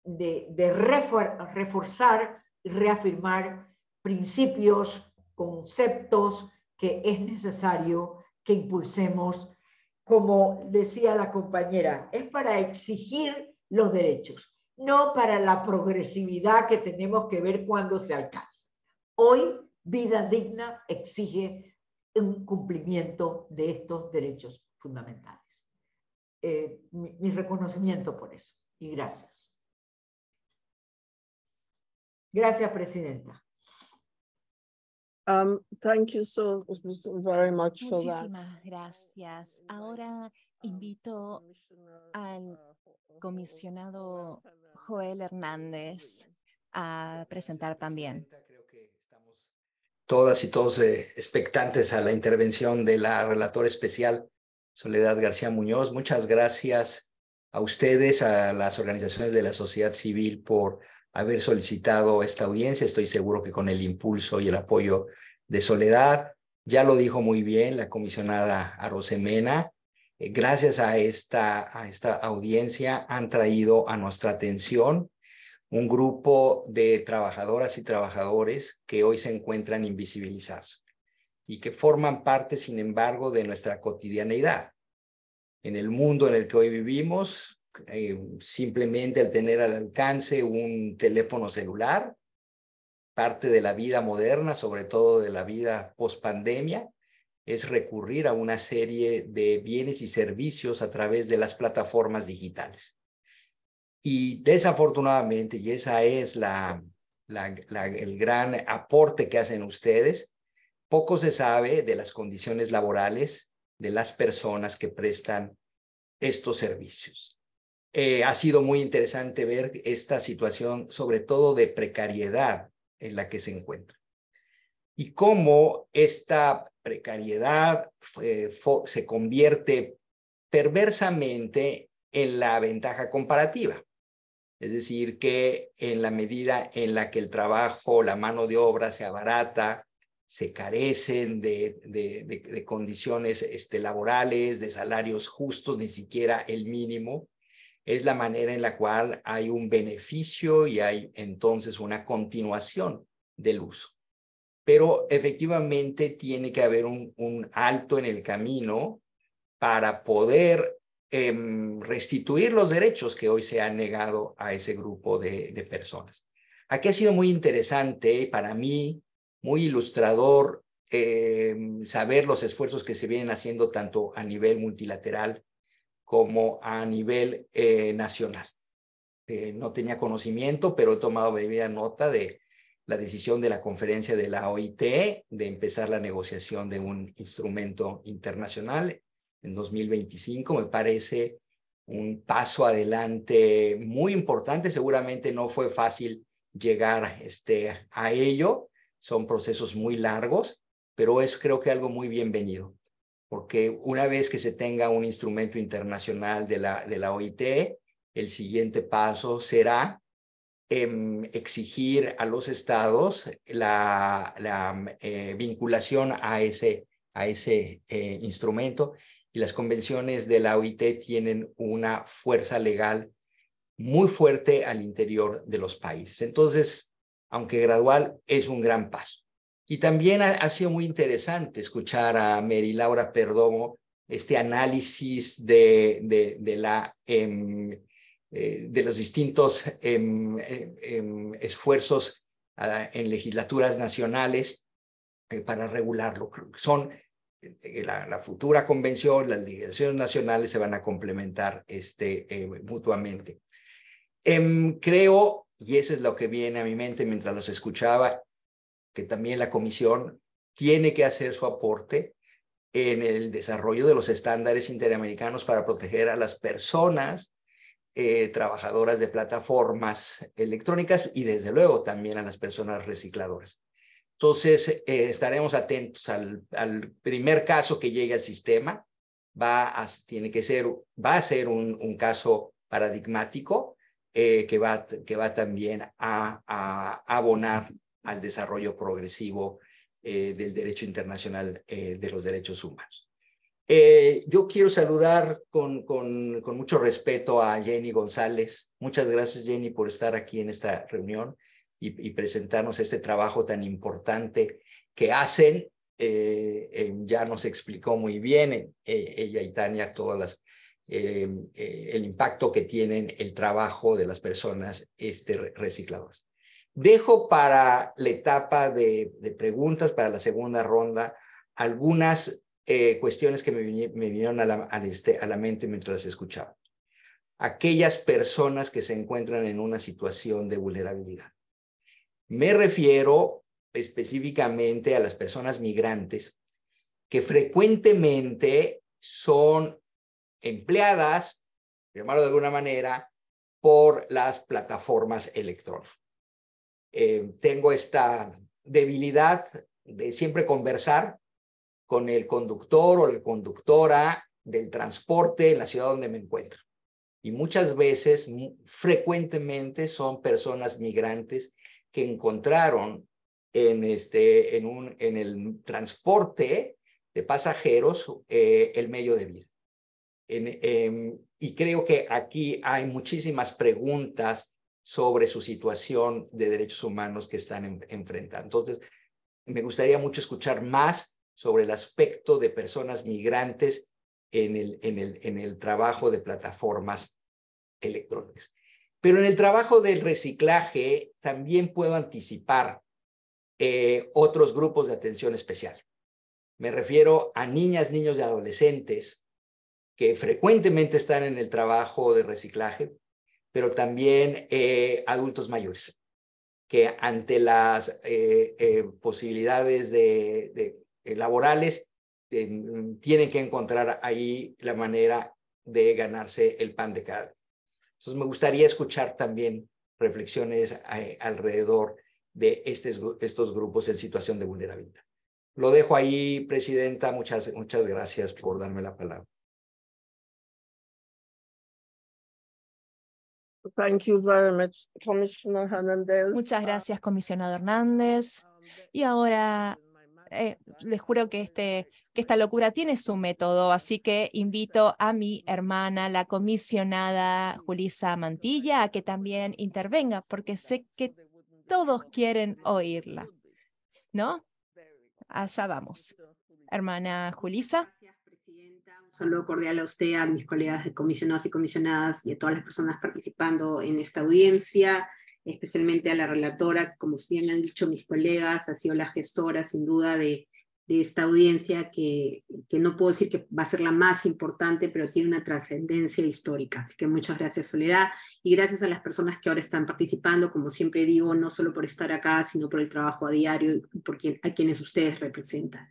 reforzar y reafirmar principios, conceptos que es necesario que impulsemos. Como decía la compañera, es para exigir los derechos, no para la progresividad que tenemos que ver cuándo se alcanza. Hoy, vida digna exige un cumplimiento de estos derechos fundamentales. Mi reconocimiento por eso, y gracias. Gracias, presidenta. Thank you so very much for that. Muchísimas gracias. Ahora invito al comisionado Joel Hernández a presentar también. Creo que estamos todas y todos expectantes a la intervención de la relatora especial Soledad García Muñoz. Muchas gracias a ustedes, a las organizaciones de la sociedad civil por haber solicitado esta audiencia. Estoy seguro que con el impulso y el apoyo de Soledad, ya lo dijo muy bien la comisionada Arosemena, gracias a esta audiencia han traído a nuestra atención un grupo de trabajadoras y trabajadores que hoy se encuentran invisibilizados y que forman parte, sin embargo, de nuestra cotidianeidad. En el mundo en el que hoy vivimos, simplemente al tener al alcance un teléfono celular, parte de la vida moderna, sobre todo de la vida post-pandemia, es recurrir a una serie de bienes y servicios a través de las plataformas digitales. Y desafortunadamente, y esa es el gran aporte que hacen ustedes, poco se sabe de las condiciones laborales de las personas que prestan estos servicios. Ha sido muy interesante ver esta situación, sobre todo de precariedad en la que se encuentra. Y cómo esta precariedad se convierte perversamente en la ventaja comparativa. Es decir, que en la medida en la que el trabajo, la mano de obra se abarata, se carecen de condiciones laborales, de salarios justos, ni siquiera el mínimo, es la manera en la cual hay un beneficio y hay entonces una continuación del uso. Pero efectivamente tiene que haber un alto en el camino para poder restituir los derechos que hoy se han negado a ese grupo de personas. Aquí ha sido muy interesante para mí, muy ilustrador, saber los esfuerzos que se vienen haciendo tanto a nivel multilateral como a nivel nacional. No tenía conocimiento, pero he tomado debida nota de la decisión de la conferencia de la OIT de empezar la negociación de un instrumento internacional en 2025. Me parece un paso adelante muy importante. Seguramente no fue fácil llegar a ello. Son procesos muy largos, pero es creo que algo muy bienvenido. Porque una vez que se tenga un instrumento internacional de la OIT, el siguiente paso será exigir a los estados la vinculación a ese instrumento, y las convenciones de la OIT tienen una fuerza legal muy fuerte al interior de los países. Entonces, aunque gradual, es un gran paso. Y también ha sido muy interesante escuchar a Mary Laura Perdomo este análisis de los distintos esfuerzos en legislaturas nacionales para regularlo. Son la futura convención, las legislaciones nacionales se van a complementar mutuamente. Creo, y eso es lo que viene a mi mente mientras los escuchaba, que también la Comisión tiene que hacer su aporte en el desarrollo de los estándares interamericanos para proteger a las personas trabajadoras de plataformas electrónicas y desde luego también a las personas recicladoras. Entonces, estaremos atentos al primer caso que llegue al sistema. Va a ser un caso paradigmático que va también a abonar al desarrollo progresivo del derecho internacional de los derechos humanos. Yo quiero saludar con mucho respeto a Jenny González. Muchas gracias, Jenny, por estar aquí en esta reunión y presentarnos este trabajo tan importante que hacen. Ya nos explicó muy bien ella y Tania el impacto que tienen el trabajo de las personas recicladoras. Dejo para la etapa de preguntas, para la segunda ronda, algunas cuestiones que me vinieron a la mente mientras las escuchaba. Aquellas personas que se encuentran en una situación de vulnerabilidad. Me refiero específicamente a las personas migrantes que frecuentemente son empleadas, llamarlo de alguna manera, por las plataformas electrónicas. Tengo esta debilidad de siempre conversar con el conductor o la conductora del transporte en la ciudad donde me encuentro. Y muchas veces, frecuentemente, son personas migrantes que encontraron en el transporte de pasajeros el medio de vida. Y creo que aquí hay muchísimas preguntas sobre su situación de derechos humanos que están enfrentando. Entonces, me gustaría mucho escuchar más sobre el aspecto de personas migrantes en el trabajo de plataformas electrónicas. Pero en el trabajo del reciclaje también puedo anticipar otros grupos de atención especial. Me refiero a niñas, niños y adolescentes que frecuentemente están en el trabajo de reciclaje, pero también adultos mayores, que ante las posibilidades laborales tienen que encontrar ahí la manera de ganarse el pan de cada día. Entonces me gustaría escuchar también reflexiones alrededor de estos grupos en situación de vulnerabilidad. Lo dejo ahí, Presidenta. Muchas gracias por darme la palabra. Thank you very much, Commissioner Hernandez. Muchas gracias, comisionado Hernández. Y ahora les juro que esta locura tiene su método, así que invito a mi hermana, la comisionada Julissa Mantilla, a que también intervenga, porque sé que todos quieren oírla, ¿no? Allá vamos. Hermana Julissa. Gracias, Presidenta. Un saludo cordial a usted, a mis colegas de comisionados y comisionadas y a todas las personas participando en esta audiencia, especialmente a la relatora, como bien han dicho mis colegas, ha sido la gestora sin duda de esta audiencia que no puedo decir que va a ser la más importante, pero tiene una trascendencia histórica. Así que muchas gracias, Soledad, y gracias a las personas que ahora están participando, como siempre digo, no solo por estar acá, sino por el trabajo a diario y a quienes ustedes representan.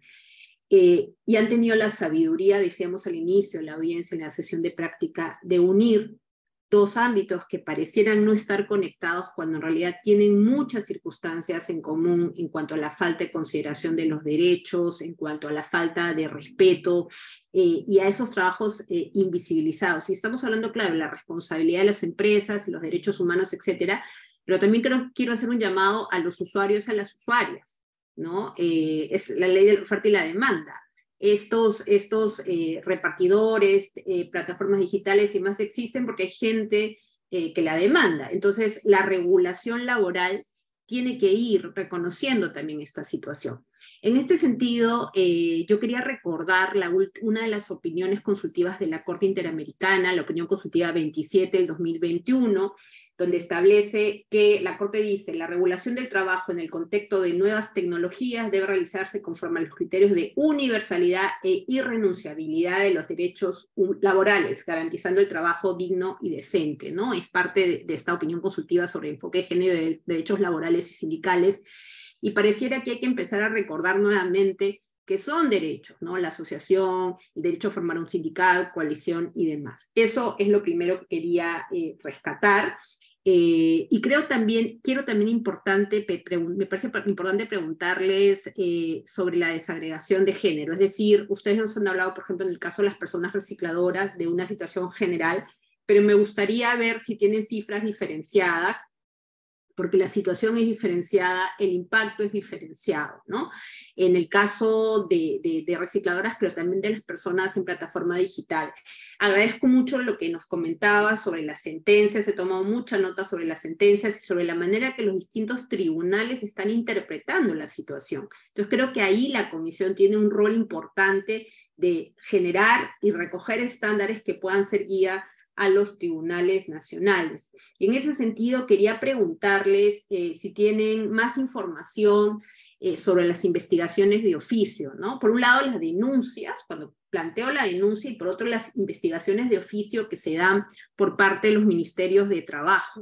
Y han tenido la sabiduría, decíamos al inicio de la audiencia, en la sesión de práctica, de unir dos ámbitos que parecieran no estar conectados cuando en realidad tienen muchas circunstancias en común en cuanto a la falta de consideración de los derechos, en cuanto a la falta de respeto y a esos trabajos invisibilizados. Y estamos hablando, claro, de la responsabilidad de las empresas y los derechos humanos, etcétera, pero también quiero hacer un llamado a los usuarios y a las usuarias, ¿no? Es la ley de la oferta y la demanda. Estos repartidores, plataformas digitales y más existen porque hay gente que la demanda. Entonces, la regulación laboral tiene que ir reconociendo también esta situación. En este sentido, yo quería recordar una de las opiniones consultivas de la Corte Interamericana, la opinión consultiva 27 del 2021, donde establece que la Corte dice: la regulación del trabajo en el contexto de nuevas tecnologías debe realizarse conforme a los criterios de universalidad e irrenunciabilidad de los derechos laborales, garantizando el trabajo digno y decente, ¿no? Es parte de esta opinión consultiva sobre enfoque de género de derechos laborales y sindicales, y pareciera que hay que empezar a recordar nuevamente que son derechos, ¿no? La asociación, el derecho a formar un sindicato, coalición y demás. Eso es lo primero que quería rescatar. Y quiero también me parece importante preguntarles sobre la desagregación de género. Es decir, ustedes nos han hablado, por ejemplo, en el caso de las personas recicladoras, de una situación general, pero me gustaría ver si tienen cifras diferenciadas, porque la situación es diferenciada, el impacto es diferenciado, ¿no? En el caso de recicladoras, pero también de las personas en plataforma digital. Agradezco mucho lo que nos comentaba sobre las sentencias, he tomado mucha nota sobre las sentencias y sobre la manera que los distintos tribunales están interpretando la situación. Entonces creo que ahí la Comisión tiene un rol importante de generar y recoger estándares que puedan ser guía a los tribunales nacionales. Y en ese sentido quería preguntarles si tienen más información sobre las investigaciones de oficio, ¿no? Por un lado las denuncias, cuando planteo la denuncia, y por otro las investigaciones de oficio que se dan por parte de los ministerios de trabajo.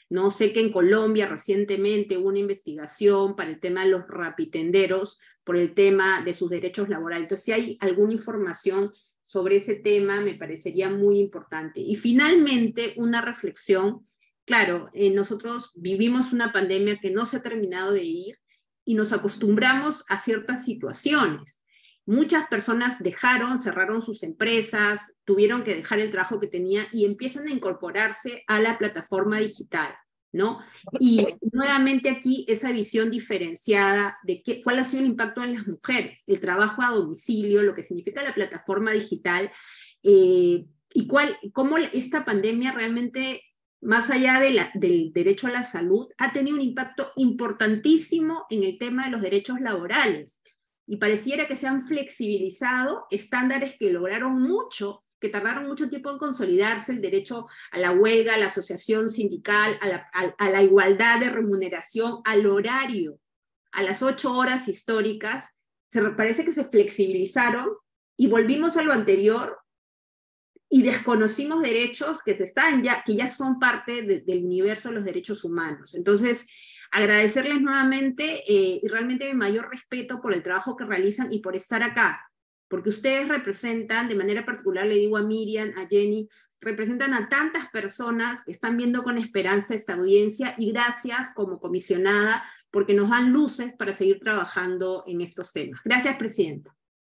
No sé que en Colombia recientemente hubo una investigación para el tema de los rapitenderos por el tema de sus derechos laborales. Entonces, si hay alguna información sobre ese tema, me parecería muy importante. Y finalmente, una reflexión. Claro, nosotros vivimos una pandemia que no se ha terminado de ir y nos acostumbramos a ciertas situaciones. Muchas personas cerraron sus empresas, tuvieron que dejar el trabajo que tenían y empiezan a incorporarse a la plataforma digital, ¿no? Y nuevamente aquí esa visión diferenciada de cuál ha sido el impacto en las mujeres, el trabajo a domicilio, lo que significa la plataforma digital, y cómo esta pandemia realmente, más allá del derecho a la salud, ha tenido un impacto importantísimo en el tema de los derechos laborales. Y pareciera que se han flexibilizado estándares que tardaron mucho tiempo en consolidarse, el derecho a la huelga, a la asociación sindical, a la igualdad de remuneración, al horario, a las 8 horas históricas. Parece que se flexibilizaron y volvimos a lo anterior y desconocimos derechos que ya son parte del universo de los derechos humanos. Entonces, agradecerles nuevamente y realmente mi mayor respeto por el trabajo que realizan y por estar acá, porque ustedes representan, de manera particular le digo a Miriam, a Jenny, representan a tantas personas que están viendo con esperanza esta audiencia, y gracias como comisionada porque nos dan luces para seguir trabajando en estos temas. Gracias, Presidenta.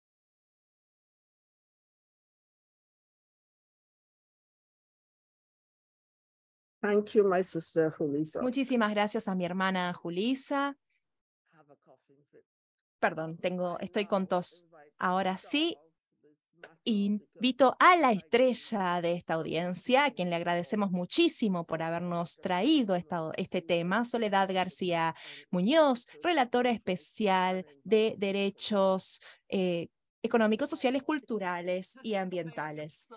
Thank you, my sister Julissa. Muchísimas gracias a mi hermana Julissa. Perdón, estoy con tos. Ahora sí, invito a la estrella de esta audiencia, a quien le agradecemos muchísimo por habernos traído este tema, Soledad García Muñoz, relatora especial de Derechos Económicos, Sociales, Culturales y Ambientales.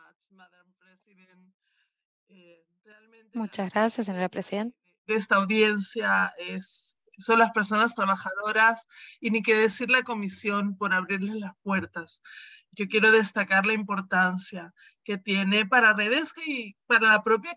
Muchas gracias, señora Presidenta. Esta audiencia son las personas trabajadoras, y ni qué decir la comisión por abrirles las puertas. Yo quiero destacar la importancia que tiene para Redesca y para la propia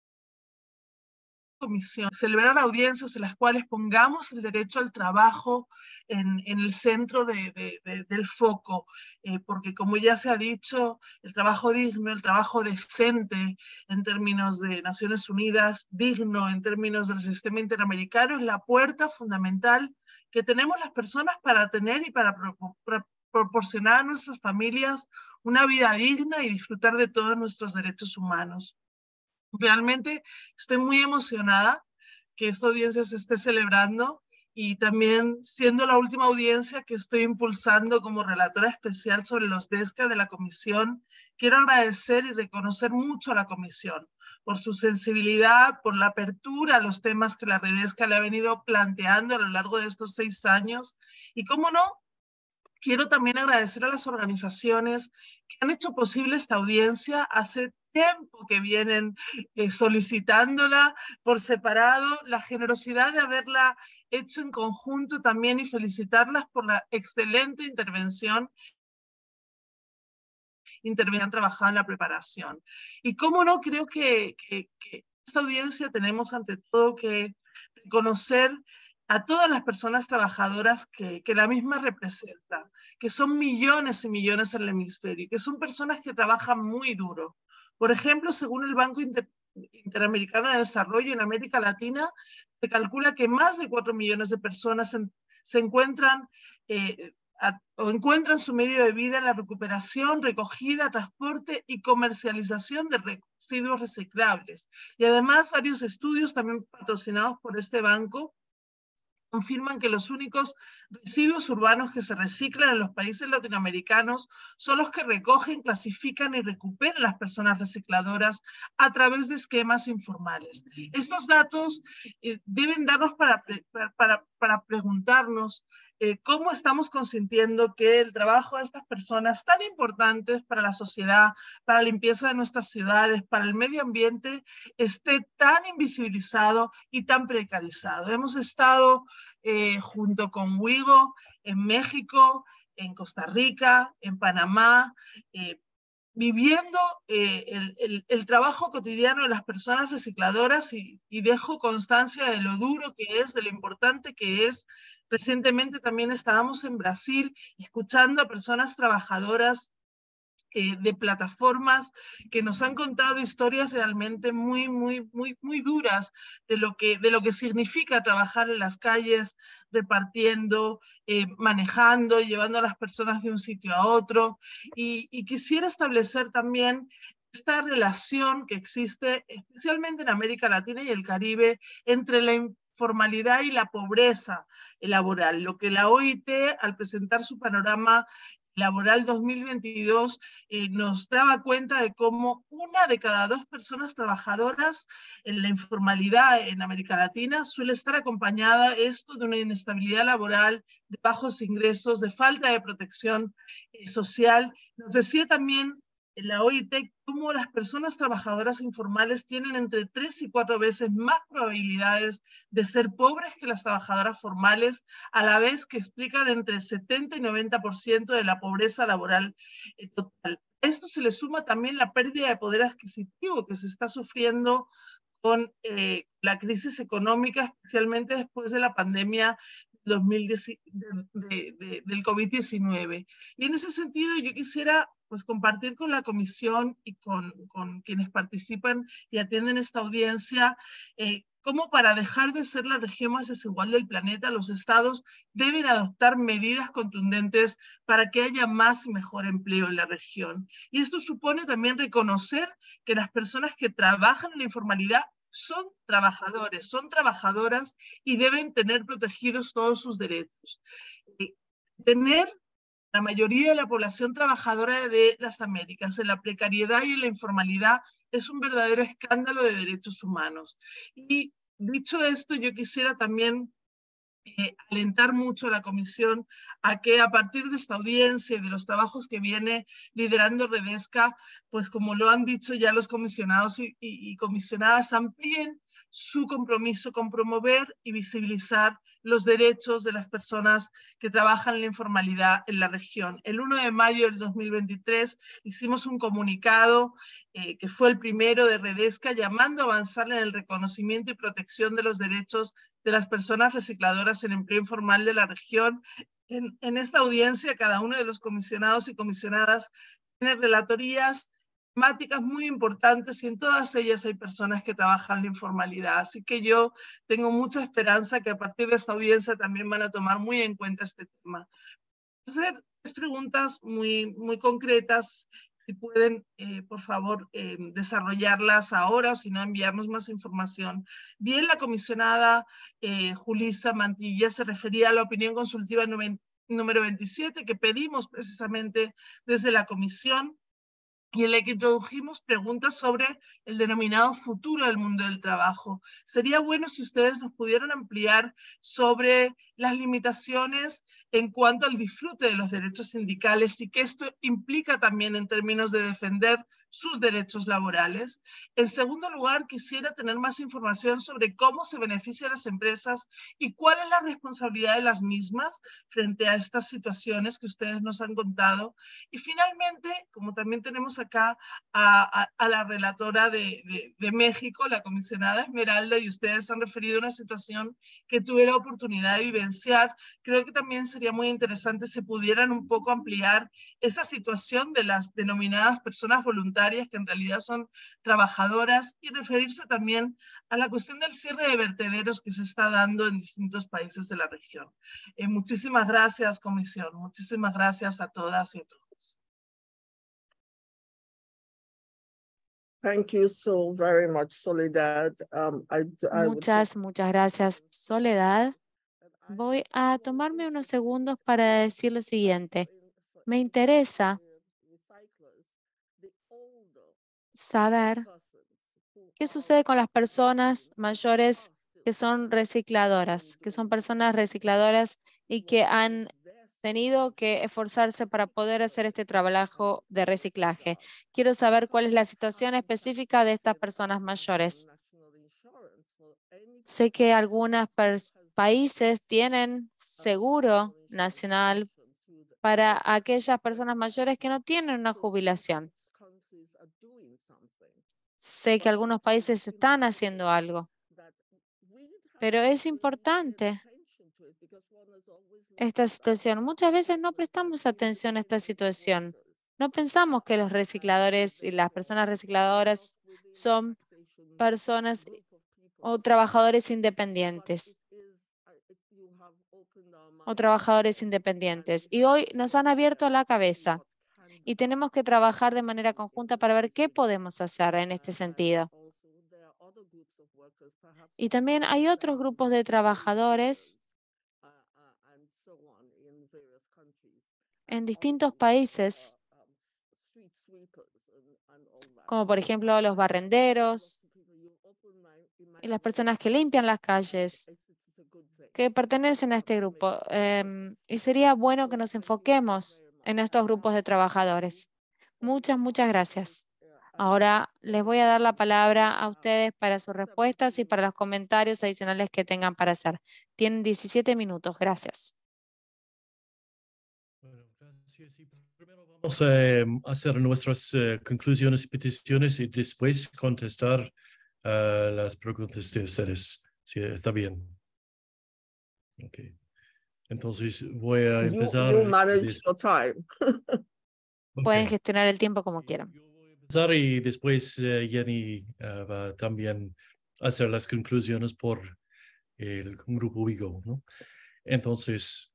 comisión celebrar audiencias en las cuales pongamos el derecho al trabajo en el centro del foco, porque como ya se ha dicho, el trabajo digno, el trabajo decente en términos de Naciones Unidas, digno en términos del sistema interamericano, es la puerta fundamental que tenemos las personas para tener y para proporcionar a nuestras familias una vida digna y disfrutar de todos nuestros derechos humanos. Realmente estoy muy emocionada que esta audiencia se esté celebrando, y también siendo la última audiencia que estoy impulsando como relatora especial sobre los DESCA de la Comisión, quiero agradecer y reconocer mucho a la Comisión por su sensibilidad, por la apertura a los temas que la Redesca le ha venido planteando a lo largo de estos 6 años, y cómo no, quiero también agradecer a las organizaciones que han hecho posible esta audiencia. Hace tiempo que vienen solicitándola por separado, la generosidad de haberla hecho en conjunto también, y felicitarlas por la excelente intervención han trabajado en la preparación. Y cómo no, creo que esta audiencia tenemos ante todo que reconocer a todas las personas trabajadoras que la misma representa, que son millones y millones en el hemisferio, que son personas que trabajan muy duro. Por ejemplo, según el Banco Interamericano de Desarrollo, en América Latina se calcula que más de 4 millones de personas se encuentran o encuentran su medio de vida en la recuperación, recogida, transporte y comercialización de residuos reciclables. Y además varios estudios también patrocinados por este banco confirman que los únicos residuos urbanos que se reciclan en los países latinoamericanos son los que recogen, clasifican y recuperan las personas recicladoras a través de esquemas informales. Estos datos deben darnos para preguntarnos cómo estamos consintiendo que el trabajo de estas personas tan importantes para la sociedad, para la limpieza de nuestras ciudades, para el medio ambiente, esté tan invisibilizado y tan precarizado. Hemos estado junto con WIGO en México, en Costa Rica, en Panamá, viviendo el trabajo cotidiano de las personas recicladoras y dejo constancia de lo duro que es, de lo importante que es. Recientemente también estábamos en Brasil escuchando a personas trabajadoras de plataformas que nos han contado historias realmente muy duras de lo que significa trabajar en las calles, repartiendo, manejando, llevando a las personas de un sitio a otro. Y quisiera establecer también esta relación que existe, especialmente en América Latina y el Caribe, entre la informalidad y la pobreza laboral. Lo que la OIT, al presentar su panorama laboral 2022, nos daba cuenta de cómo 1 de cada 2 personas trabajadoras en la informalidad en América Latina suele estar acompañada esto de una inestabilidad laboral, de bajos ingresos, de falta de protección social. Nos decía también la OIT cómo las personas trabajadoras informales tienen entre 3 y 4 veces más probabilidades de ser pobres que las trabajadoras formales, a la vez que explican entre 70 y 90% de la pobreza laboral total. A esto se le suma también la pérdida de poder adquisitivo que se está sufriendo con la crisis económica, especialmente después de la pandemia del COVID-19. Y en ese sentido yo quisiera pues compartir con la comisión y con quienes participan y atienden esta audiencia, cómo para dejar de ser la región más desigual del planeta, los estados deben adoptar medidas contundentes para que haya más y mejor empleo en la región. Y esto supone también reconocer que las personas que trabajan en la informalidad son trabajadores, son trabajadoras y deben tener protegidos todos sus derechos. Tener la mayoría de la población trabajadora de las Américas en la precariedad y en la informalidad es un verdadero escándalo de derechos humanos. Y dicho esto, yo quisiera también alentar mucho a la comisión a que a partir de esta audiencia y de los trabajos que viene liderando Redesca, pues como lo han dicho ya los comisionados y comisionadas, amplíen su compromiso con promover y visibilizar los derechos de las personas que trabajan en la informalidad en la región. El 1 de mayo del 2023 hicimos un comunicado que fue el primero de Redesca, llamando a avanzar en el reconocimiento y protección de los derechos de las personas recicladoras en empleo informal de la región. En esta audiencia, cada uno de los comisionados y comisionadas tiene relatorías temáticas muy importantes y en todas ellas hay personas que trabajan en la informalidad. Así que yo tengo mucha esperanza que a partir de esta audiencia también van a tomar muy en cuenta este tema. Hacer 3 preguntas muy concretas. Si pueden, por favor, desarrollarlas ahora o si no, enviarnos más información. Bien, la comisionada Julissa Mantilla se refería a la opinión consultiva número 27 que pedimos precisamente desde la comisión y en la que introdujimos preguntas sobre el denominado futuro del mundo del trabajo. Sería bueno si ustedes nos pudieran ampliar sobre las limitaciones en cuanto al disfrute de los derechos sindicales y qué esto implica también en términos de defender sus derechos laborales. En segundo lugar, quisiera tener más información sobre cómo se benefician las empresas y cuál es la responsabilidad de las mismas frente a estas situaciones que ustedes nos han contado. Y finalmente, como también tenemos acá a la relatora de México, la comisionada Esmeralda, y ustedes han referido a una situación que tuve la oportunidad de vivenciar, creo que también sería muy interesante si pudieran un poco ampliar esa situación de las denominadas personas voluntarias, que en realidad son trabajadoras, y referirse también a la cuestión del cierre de vertederos que se está dando en distintos países de la región. Muchísimas gracias, comisión. Muchísimas gracias a todas y a todos. Thank you so very much, Soledad. Muchas gracias, Soledad. Voy a tomarme unos segundos para decir lo siguiente. Me interesa saber qué sucede con las personas mayores que son recicladoras, que son personas recicladoras y que han tenido que esforzarse para poder hacer este trabajo de reciclaje. Quiero saber cuál es la situación específica de estas personas mayores. Sé que algunos países tienen seguro nacional para aquellas personas mayores que no tienen una jubilación. Sé que algunos países están haciendo algo, pero es importante esta situación. Muchas veces no prestamos atención a esta situación. No pensamos que los recicladores y las personas recicladoras son personas o trabajadores independientes. Y hoy nos han abierto la cabeza y tenemos que trabajar de manera conjunta para ver qué podemos hacer en este sentido. Y también hay otros grupos de trabajadores en distintos países, como por ejemplo los barrenderos y las personas que limpian las calles, que pertenecen a este grupo. Y sería bueno que nos enfoquemos en estos grupos de trabajadores. Muchas gracias. Ahora les voy a dar la palabra a ustedes para sus respuestas y para los comentarios adicionales que tengan para hacer. Tienen 17 minutos. Gracias. Bueno, gracias. Y primero vamos a hacer nuestras conclusiones y peticiones y después contestar las preguntas de ustedes. Sí, está bien. Ok. Entonces voy a empezar. You manage your time. Pueden gestionar el tiempo como quieran. Empezar y después Jenny va también a hacer las conclusiones por el grupo WIGO, ¿no? Entonces,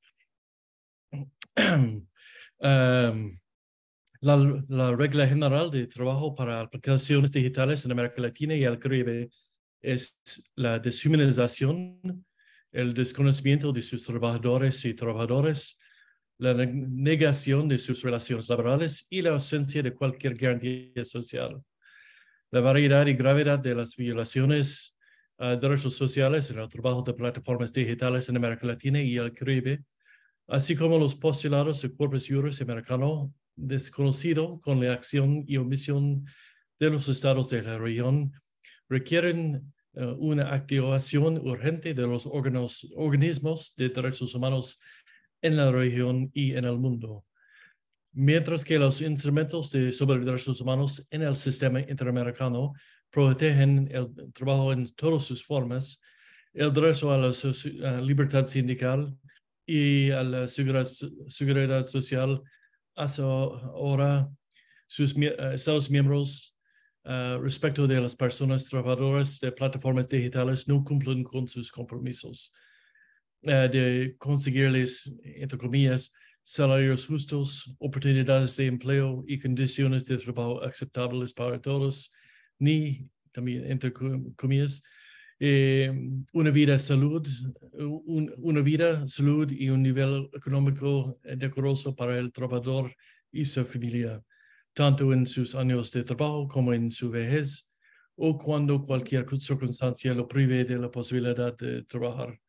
la regla general de trabajo para aplicaciones digitales en América Latina y el Caribe es la deshumanización, el desconocimiento de sus trabajadores y trabajadoras, la negación de sus relaciones laborales y la ausencia de cualquier garantía social. La variedad y gravedad de las violaciones a derechos sociales en el trabajo de plataformas digitales en América Latina y el Caribe, así como los postulados de Corpus Juris americano desconocido con la acción y omisión de los estados de la región, requieren una activación urgente de los organismos de derechos humanos en la región y en el mundo. Mientras que los instrumentos sobre derechos humanos en el sistema interamericano protegen el trabajo en todas sus formas, el derecho a la libertad sindical y a la seguridad social, hasta ahora sus Estados miembros respecto de las personas trabajadoras de plataformas digitales no cumplen con sus compromisos de conseguirles, entre comillas, salarios justos, oportunidades de empleo y condiciones de trabajo aceptables para todos, ni, también entre comillas, una vida, salud y un nivel económico decoroso para el trabajador y su familia, tanto en sus años de trabajo como en su vejez, o cuando cualquier circunstancia lo prive de la posibilidad de trabajar.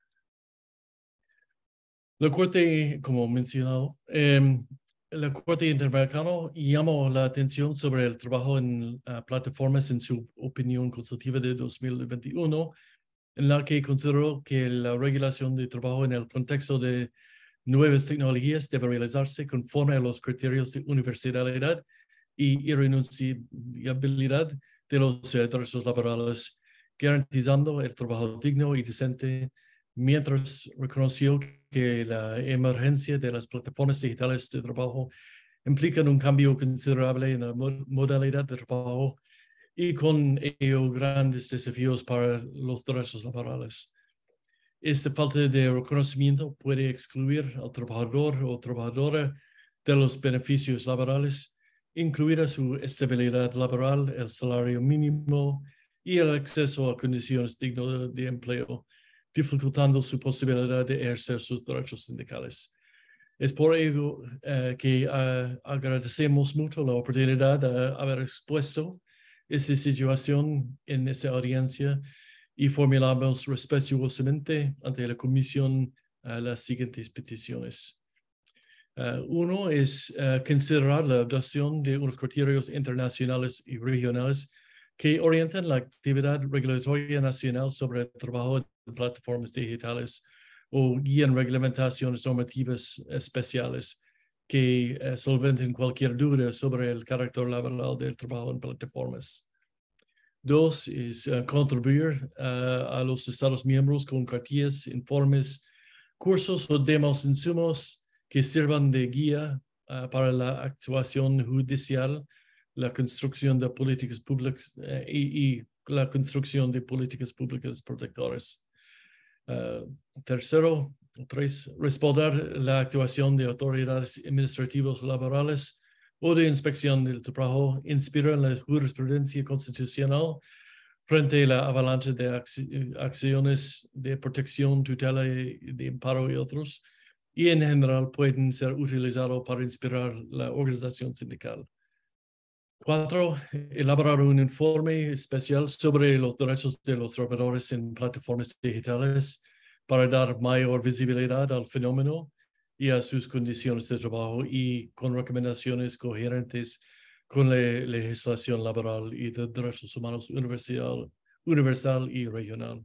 La Corte, como mencionado, la Corte Interamericana llamó la atención sobre el trabajo en plataformas en su opinión consultiva de 2021, en la que consideró que la regulación de trabajo en el contexto de nuevas tecnologías debe realizarse conforme a los criterios de universalidad y irrenunciabilidad de los derechos laborales, garantizando el trabajo digno y decente, mientras reconoció que la emergencia de las plataformas digitales de trabajo implica un cambio considerable en la modalidad de trabajo y con ello grandes desafíos para los derechos laborales. Esta falta de reconocimiento puede excluir al trabajador o trabajadora de los beneficios laborales, incluida su estabilidad laboral, el salario mínimo y el acceso a condiciones dignas de empleo, dificultando su posibilidad de ejercer sus derechos sindicales. Es por ello que agradecemos mucho la oportunidad de haber expuesto esta situación en esta audiencia y formulamos respetuosamente ante la Comisión las siguientes peticiones. Uno es considerar la adopción de unos criterios internacionales y regionales que orientan la actividad regulatoria nacional sobre el trabajo en plataformas digitales o guían reglamentaciones normativas especiales que solventen cualquier duda sobre el carácter laboral del trabajo en plataformas. Dos es contribuir a los Estados miembros con cartillas, informes, cursos o demás insumos que sirvan de guía para la actuación judicial, la construcción de políticas públicas y la construcción de políticas públicas protectoras. Tercero, respaldar la actuación de autoridades administrativas laborales o de inspección del trabajo, inspirar la jurisprudencia constitucional frente a la avalancha de acciones de protección, tutela, de amparo y otros, y en general pueden ser utilizados para inspirar la organización sindical. 4. Elaborar un informe especial sobre los derechos de los trabajadores en plataformas digitales para dar mayor visibilidad al fenómeno y a sus condiciones de trabajo y con recomendaciones coherentes con la legislación laboral y de derechos humanos universal y regional.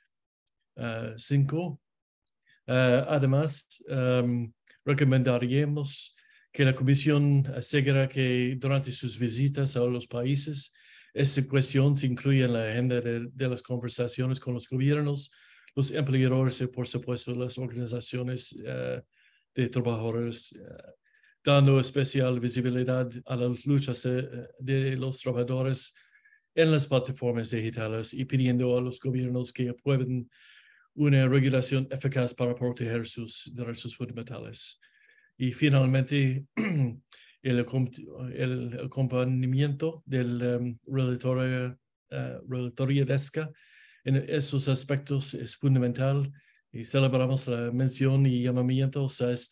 5. Además, recomendaríamos que la Comisión asegura que durante sus visitas a los países, esta cuestión se incluye en la agenda de las conversaciones con los gobiernos, los empleadores y, por supuesto, las organizaciones de trabajadores, dando especial visibilidad a las luchas de los trabajadores en las plataformas digitales y pidiendo a los gobiernos que aprueben una regulación eficaz para proteger sus derechos fundamentales. Y finalmente, el acompañamiento del relatorio DESCA en esos aspectos es fundamental y celebramos la mención y llamamientos a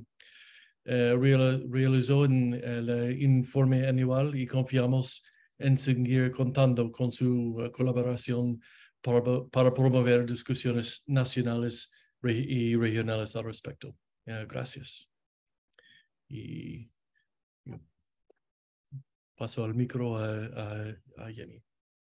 realizó en el informe anual y confiamos en seguir contando con su colaboración para promover discusiones nacionales y regionales al respecto. Gracias. Y paso el micro a Jenny.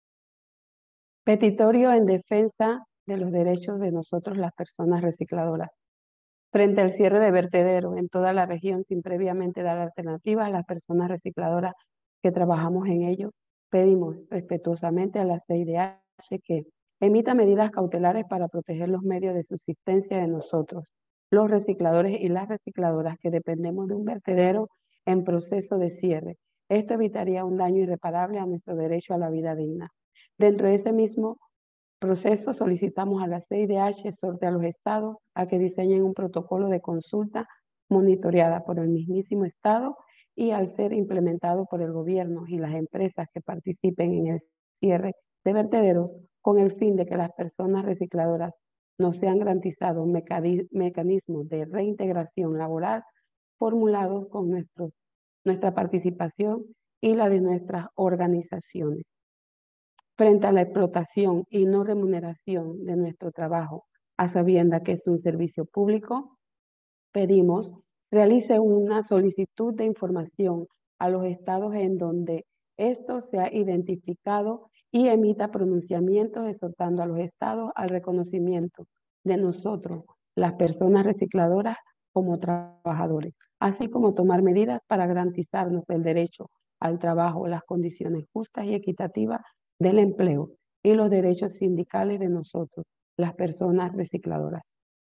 Petitorio en defensa de los derechos de nosotros, las personas recicladoras. Frente al cierre de vertedero en toda la región sin previamente dar alternativas a las personas recicladoras que trabajamos en ello, pedimos respetuosamente a la CIDH que emita medidas cautelares para proteger los medios de subsistencia de nosotros, los recicladores y las recicladoras que dependemos de un vertedero en proceso de cierre. Esto evitaría un daño irreparable a nuestro derecho a la vida digna. Dentro de ese mismo proceso solicitamos a la CIDH exhorte a los estados a que diseñen un protocolo de consulta monitoreada por el mismísimo estado y al ser implementado por el gobierno y las empresas que participen en el cierre de vertederos con el fin de que las personas recicladoras nos sean garantizados mecanismos de reintegración laboral formulados con nuestra participación y la de nuestras organizaciones. Frente a la explotación y no remuneración de nuestro trabajo, a sabiendas que es un servicio público, pedimos realice una solicitud de información a los estados en donde esto se ha identificado y emita pronunciamientos exhortando a los estados al reconocimiento de nosotros, las personas recicladoras, como trabajadores, así como tomar medidas para garantizarnos el derecho al trabajo, las condiciones justas y equitativas del empleo y los derechos sindicales de nosotros, las personas recicladoras.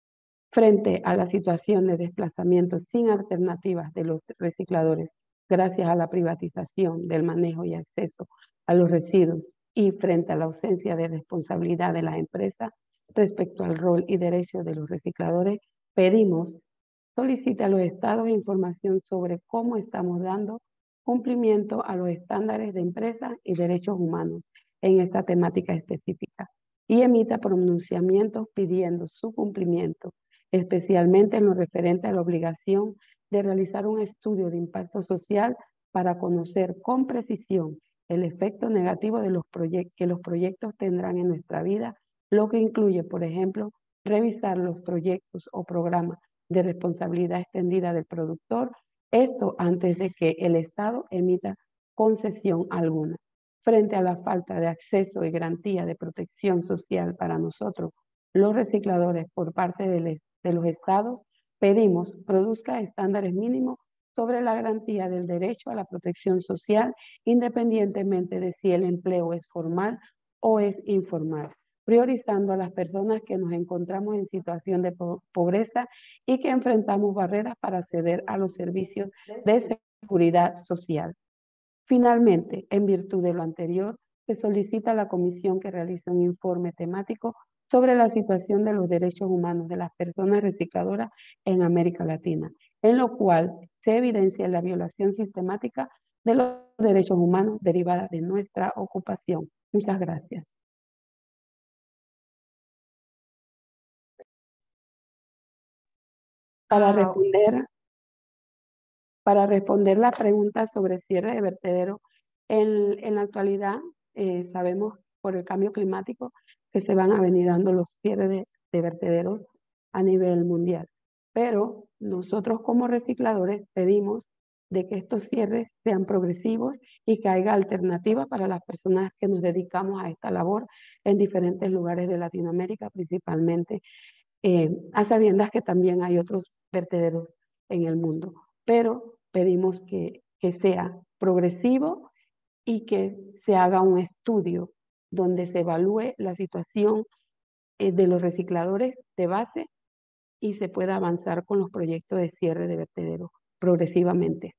Frente a la situación de desplazamiento sin alternativas de los recicladores, gracias a la privatización del manejo y acceso a los residuos y frente a la ausencia de responsabilidad de las empresas respecto al rol y derechos de los recicladores, pedimos solicite a los estados información sobre cómo estamos dando cumplimiento a los estándares de empresas y derechos humanos en esta temática específica y emita pronunciamientos pidiendo su cumplimiento, especialmente en lo referente a la obligación de realizar un estudio de impacto social para conocer con precisión el efecto negativo de que los proyectos tendrán en nuestra vida, lo que incluye, por ejemplo, revisar los proyectos o programas de responsabilidad extendida del productor, esto antes de que el Estado emita concesión alguna. Frente a la falta de acceso y garantía de protección social para nosotros, los recicladores por parte de los estados, pedimos produzca estándares mínimos sobre la garantía del derecho a la protección social, independientemente de si el empleo es formal o es informal, priorizando a las personas que nos encontramos en situación de pobreza y que enfrentamos barreras para acceder a los servicios de seguridad social. Finalmente, en virtud de lo anterior, se solicita a la Comisión que realice un informe temático sobre la situación de los derechos humanos de las personas recicladoras en América Latina, en lo cual se evidencia la violación sistemática de los derechos humanos derivada de nuestra ocupación. Muchas gracias. Para responder la pregunta sobre cierre de vertedero, en la actualidad sabemos por el cambio climático que se van a venir dando los cierres de vertederos a nivel mundial. Pero nosotros como recicladores pedimos de que estos cierres sean progresivos y que haya alternativas para las personas que nos dedicamos a esta labor en diferentes lugares de Latinoamérica, principalmente a sabiendas que también hay otros vertederos en el mundo. Pero pedimos que sea progresivo y que se haga un estudio donde se evalúe la situación de los recicladores de base y se pueda avanzar con los proyectos de cierre de vertederos progresivamente.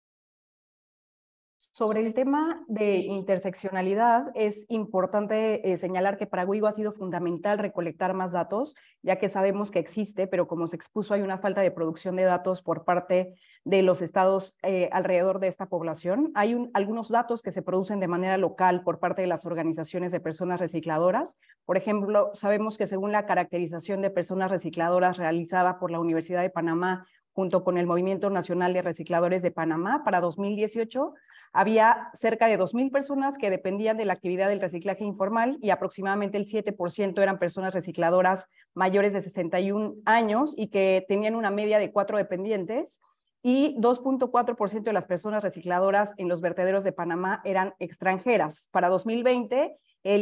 Sobre el tema de interseccionalidad, es importante señalar que para WIGO ha sido fundamental recolectar más datos, ya que sabemos que existe, pero como se expuso, hay una falta de producción de datos por parte de los estados alrededor de esta población. Hay algunos datos que se producen de manera local por parte de las organizaciones de personas recicladoras. Por ejemplo, sabemos que según la caracterización de personas recicladoras realizada por la Universidad de Panamá, junto con el Movimiento Nacional de Recicladores de Panamá, para 2018, había cerca de 2,000 personas que dependían de la actividad del reciclaje informal y aproximadamente el 7% eran personas recicladoras mayores de 61 años y que tenían una media de 4 dependientes, y 2.4% de las personas recicladoras en los vertederos de Panamá eran extranjeras. Para 2020, el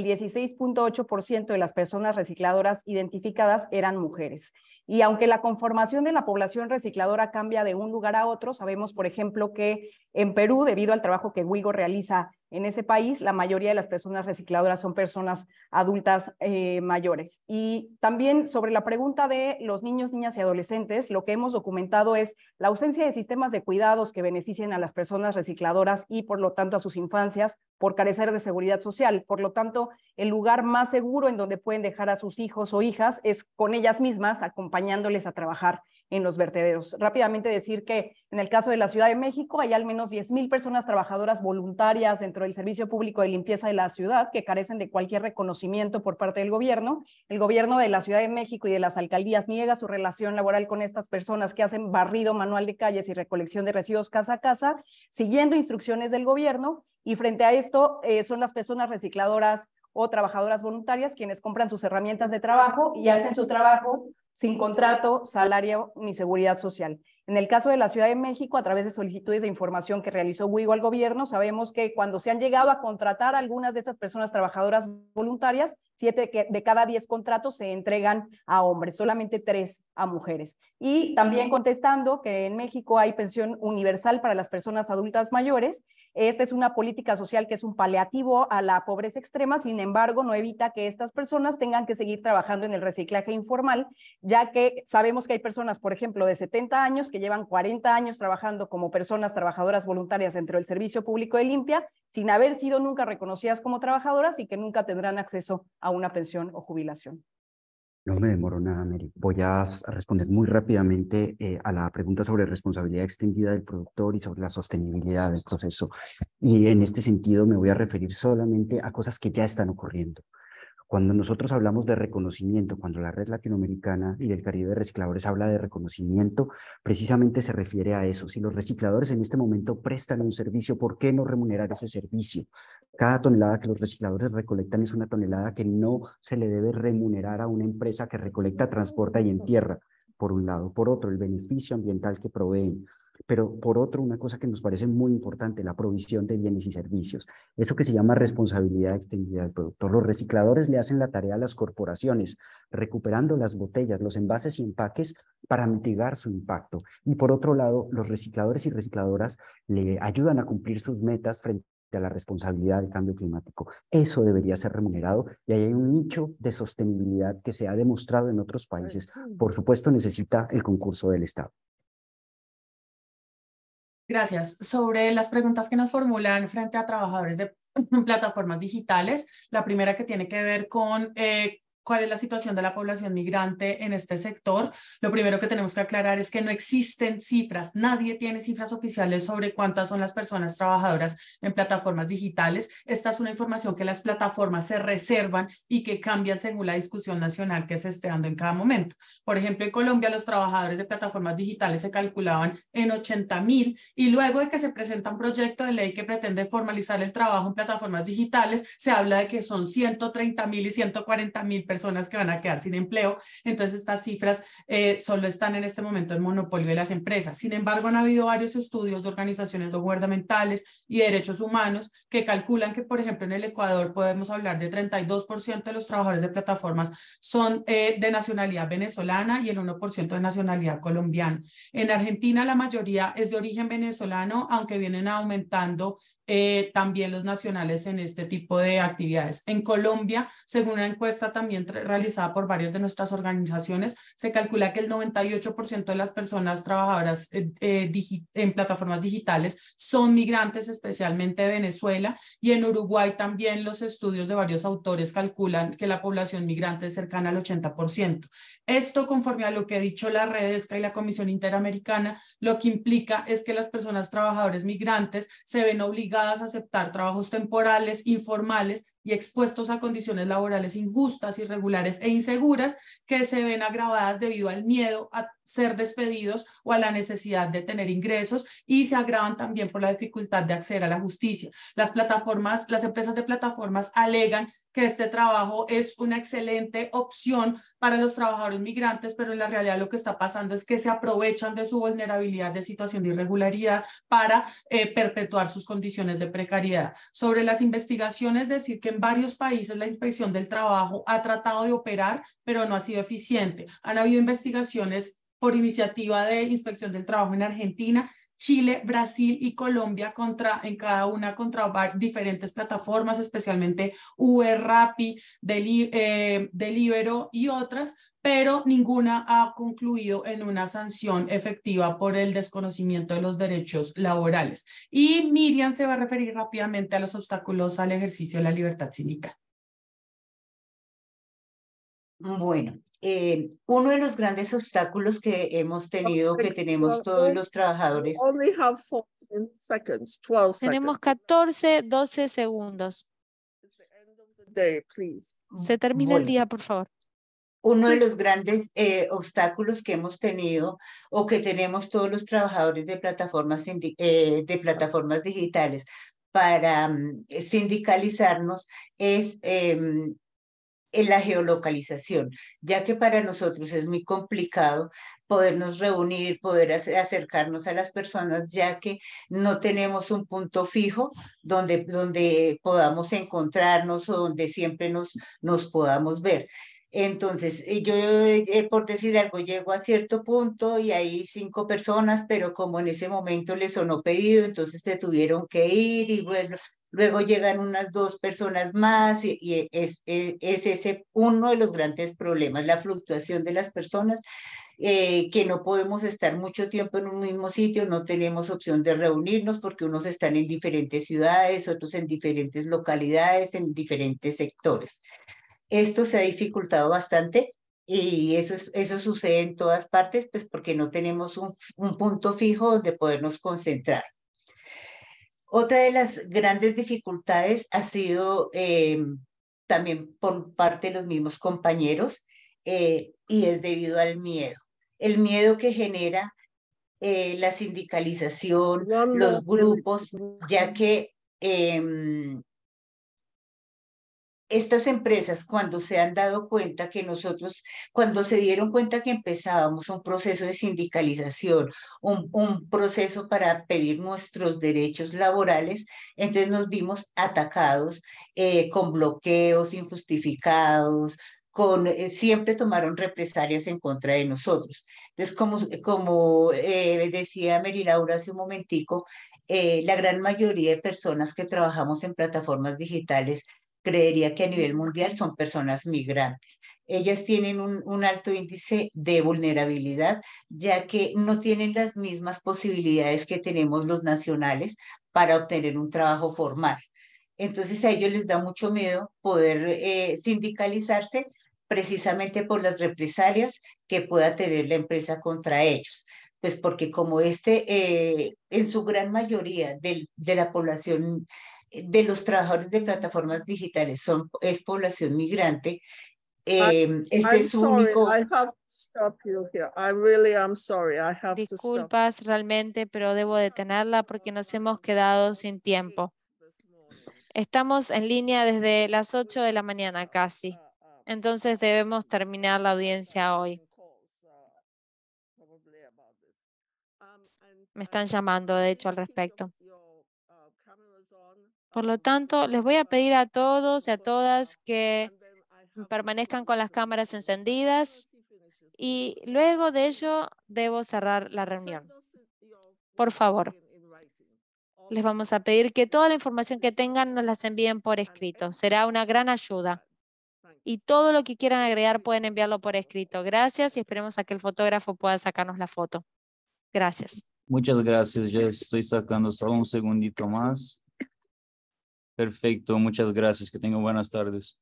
16.8% de las personas recicladoras identificadas eran mujeres. Y aunque la conformación de la población recicladora cambia de un lugar a otro, sabemos, por ejemplo, que en Perú, debido al trabajo que WIGO realiza en ese país, la mayoría de las personas recicladoras son personas adultas mayores. Y también sobre la pregunta de los niños, niñas y adolescentes, lo que hemos documentado es la ausencia de sistemas de cuidados que beneficien a las personas recicladoras y, por lo tanto, a sus infancias por carecer de seguridad social. Por lo tanto, el lugar más seguro en donde pueden dejar a sus hijos o hijas es con ellas mismas, acompañándoles a trabajar en los vertederos. Rápidamente decir que en el caso de la Ciudad de México hay al menos 10,000 personas trabajadoras voluntarias dentro del Servicio Público de Limpieza de la ciudad que carecen de cualquier reconocimiento por parte del gobierno. El gobierno de la Ciudad de México y de las alcaldías niega su relación laboral con estas personas que hacen barrido manual de calles y recolección de residuos casa a casa, siguiendo instrucciones del gobierno, y frente a esto son las personas recicladoras o trabajadoras voluntarias quienes compran sus herramientas de trabajo y hacen su trabajo sin contrato, salario ni seguridad social. En el caso de la Ciudad de México, a través de solicitudes de información que realizó WIGO al gobierno, sabemos que cuando se han llegado a contratar a algunas de estas personas trabajadoras voluntarias, 7 de cada 10 contratos se entregan a hombres, solamente 3 a mujeres. Y también contestando que en México hay pensión universal para las personas adultas mayores. Esta es una política social que es un paliativo a la pobreza extrema, sin embargo, no evita que estas personas tengan que seguir trabajando en el reciclaje informal, ya que sabemos que hay personas, por ejemplo, de 70 años que llevan 40 años trabajando como personas trabajadoras voluntarias dentro del Servicio Público de Limpia, sin haber sido nunca reconocidas como trabajadoras y que nunca tendrán acceso a una pensión o jubilación. No me demoro nada, Mary. Voy a responder muy rápidamente a la pregunta sobre responsabilidad extendida del productor y sobre la sostenibilidad del proceso. Y en este sentido me voy a referir solamente a cosas que ya están ocurriendo. Cuando nosotros hablamos de reconocimiento, cuando la Red Latinoamericana y del Caribe de Recicladores habla de reconocimiento, precisamente se refiere a eso. Si los recicladores en este momento prestan un servicio, ¿por qué no remunerar ese servicio? Cada tonelada que los recicladores recolectan es una tonelada que no se le debe remunerar a una empresa que recolecta, transporta y entierra, por un lado. Por otro, el beneficio ambiental que proveen. Pero por otro, una cosa que nos parece muy importante, la provisión de bienes y servicios. Eso que se llama responsabilidad extendida del productor. Los recicladores le hacen la tarea a las corporaciones, recuperando las botellas, los envases y empaques para mitigar su impacto. Y por otro lado, los recicladores y recicladoras le ayudan a cumplir sus metas frente a la responsabilidad del cambio climático. Eso debería ser remunerado y ahí hay un nicho de sostenibilidad que se ha demostrado en otros países. Por supuesto, necesita el concurso del Estado. Gracias. Sobre las preguntas que nos formulan frente a trabajadores de plataformas digitales, la primera que tiene que ver con cuál es la situación de la población migrante en este sector. Lo primero que tenemos que aclarar es que no existen cifras, nadie tiene cifras oficiales sobre cuántas son las personas trabajadoras en plataformas digitales. Esta es una información que las plataformas se reservan y que cambian según la discusión nacional que se esté dando en cada momento. Por ejemplo, en Colombia los trabajadores de plataformas digitales se calculaban en 80.000 y luego de que se presenta un proyecto de ley que pretende formalizar el trabajo en plataformas digitales, se habla de que son 130.000 y 140.000 personas que van a quedar sin empleo. Entonces estas cifras solo están en este momento en monopolio de las empresas. Sin embargo, han habido varios estudios de organizaciones no gubernamentales y derechos humanos que calculan que, por ejemplo, en el Ecuador podemos hablar de 32% de los trabajadores de plataformas son de nacionalidad venezolana y el 1% de nacionalidad colombiana. En Argentina la mayoría es de origen venezolano, aunque vienen aumentando también los nacionales en este tipo de actividades. En Colombia, según una encuesta también realizada por varias de nuestras organizaciones, se calcula que el 98% de las personas trabajadoras en plataformas digitales son migrantes, especialmente de Venezuela, y en Uruguay también los estudios de varios autores calculan que la población migrante es cercana al 80%. Esto, conforme a lo que ha dicho la Redesca y la Comisión Interamericana, lo que implica es que las personas trabajadoras migrantes se ven obligadas a aceptar trabajos temporales, informales y expuestos a condiciones laborales injustas, irregulares e inseguras que se ven agravadas debido al miedo a ser despedidos o a la necesidad de tener ingresos, y se agravan también por la dificultad de acceder a la justicia. Las empresas de plataformas alegan que este trabajo es una excelente opción para los trabajadores migrantes, pero en la realidad lo que está pasando es que se aprovechan de su vulnerabilidad de situación de irregularidad para perpetuar sus condiciones de precariedad. Sobre las investigaciones, decir que en varios países la Inspección del Trabajo ha tratado de operar, pero no ha sido eficiente. Han habido investigaciones por iniciativa de Inspección del Trabajo en Argentina, Chile, Brasil y Colombia en cada una contra diferentes plataformas, especialmente Uber, Rappi, Deliveroo y otras, pero ninguna ha concluido en una sanción efectiva por el desconocimiento de los derechos laborales. Y Miriam se va a referir rápidamente a los obstáculos al ejercicio de la libertad sindical. Bueno, uno de los grandes obstáculos que hemos tenido, que tenemos todos los trabajadores. Tenemos 14, 12 segundos. Se termina el día, por favor. Uno de los grandes obstáculos que hemos tenido o que tenemos todos los trabajadores de plataformas digitales para sindicalizarnos es en la geolocalización, ya que para nosotros es muy complicado podernos reunir, poder acercarnos a las personas, ya que no tenemos un punto fijo donde podamos encontrarnos o donde siempre nos podamos ver. Entonces, yo, por decir algo, llego a cierto punto y hay 5 personas, pero como en ese momento les sonó pedido, entonces se tuvieron que ir y bueno, luego llegan unas 2 personas más y es ese uno de los grandes problemas, la fluctuación de las personas, que no podemos estar mucho tiempo en un mismo sitio, no tenemos opción de reunirnos porque unos están en diferentes ciudades, otros en diferentes localidades, en diferentes sectores. Esto se ha dificultado bastante y eso sucede en todas partes, pues porque no tenemos un punto fijo donde podernos concentrar. Otra de las grandes dificultades ha sido también por parte de los mismos compañeros y es debido al miedo. El miedo que genera la sindicalización, los grupos, ya que estas empresas, cuando se han dado cuenta que nosotros, cuando se dieron cuenta que empezábamos un proceso de sindicalización, un proceso para pedir nuestros derechos laborales, entonces nos vimos atacados con bloqueos injustificados, siempre tomaron represalias en contra de nosotros. Entonces, como decía Mary Laura hace un momentico, la gran mayoría de personas que trabajamos en plataformas digitales creería que a nivel mundial son personas migrantes. Ellas tienen un alto índice de vulnerabilidad, ya que no tienen las mismas posibilidades que tenemos los nacionales para obtener un trabajo formal. Entonces a ellos les da mucho miedo poder sindicalizarse precisamente por las represalias que pueda tener la empresa contra ellos. Pues porque como en su gran mayoría de la población de los trabajadores de plataformas digitales es población migrante, este es su único... I have to stop you here. I really am sorry. I have to stop. Disculpas realmente, pero debo detenerla porque nos hemos quedado sin tiempo. Estamos en línea desde las 8 de la mañana casi. Entonces debemos terminar la audiencia hoy. Me están llamando, de hecho, al respecto. Por lo tanto, les voy a pedir a todos y a todas que permanezcan con las cámaras encendidas y luego de ello debo cerrar la reunión. Por favor, les vamos a pedir que toda la información que tengan nos las envíen por escrito. Será una gran ayuda. Y todo lo que quieran agregar pueden enviarlo por escrito. Gracias y esperemos a que el fotógrafo pueda sacarnos la foto. Gracias. Muchas gracias. Ya estoy sacando solo un segundito más. Perfecto. Muchas gracias. Que tengan buenas tardes.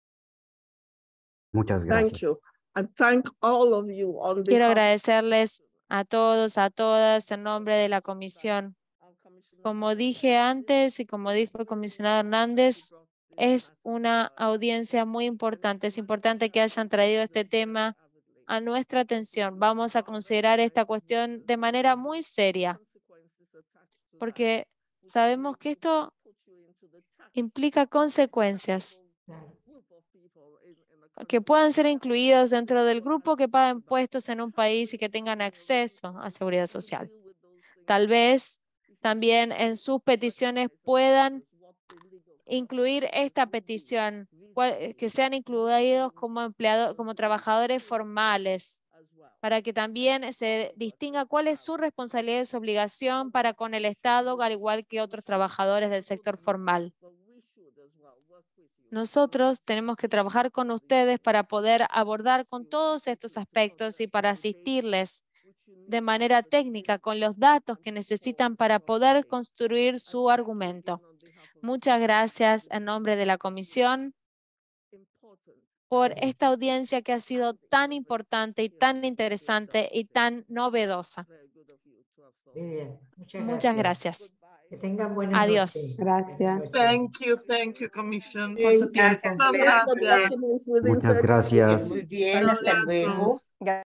Muchas gracias. Thank you. And thank all of you on behalf. Quiero agradecerles a todos, a todas, en nombre de la comisión. Como dije antes y como dijo el comisionado Hernández, es una audiencia muy importante. Es importante que hayan traído este tema a nuestra atención. Vamos a considerar esta cuestión de manera muy seria, porque sabemos que esto implica consecuencias que puedan ser incluidos dentro del grupo que paga impuestos en un país y que tengan acceso a seguridad social. Tal vez también en sus peticiones puedan incluir esta petición, que sean incluidos como empleados, como trabajadores formales, para que también se distinga cuál es su responsabilidad y su obligación para con el Estado, al igual que otros trabajadores del sector formal. Nosotros tenemos que trabajar con ustedes para poder abordar con todos estos aspectos y para asistirles de manera técnica con los datos que necesitan para poder construir su argumento. Muchas gracias en nombre de la comisión por esta audiencia que ha sido tan importante y tan interesante y tan novedosa. Muy bien. Muchas gracias. Que tengan buenas Adiós. noches. Gracias. Thank you, Commission. Por su tiempo. Get the documents within Muchas 30 gracias. Muy bien, hasta luego.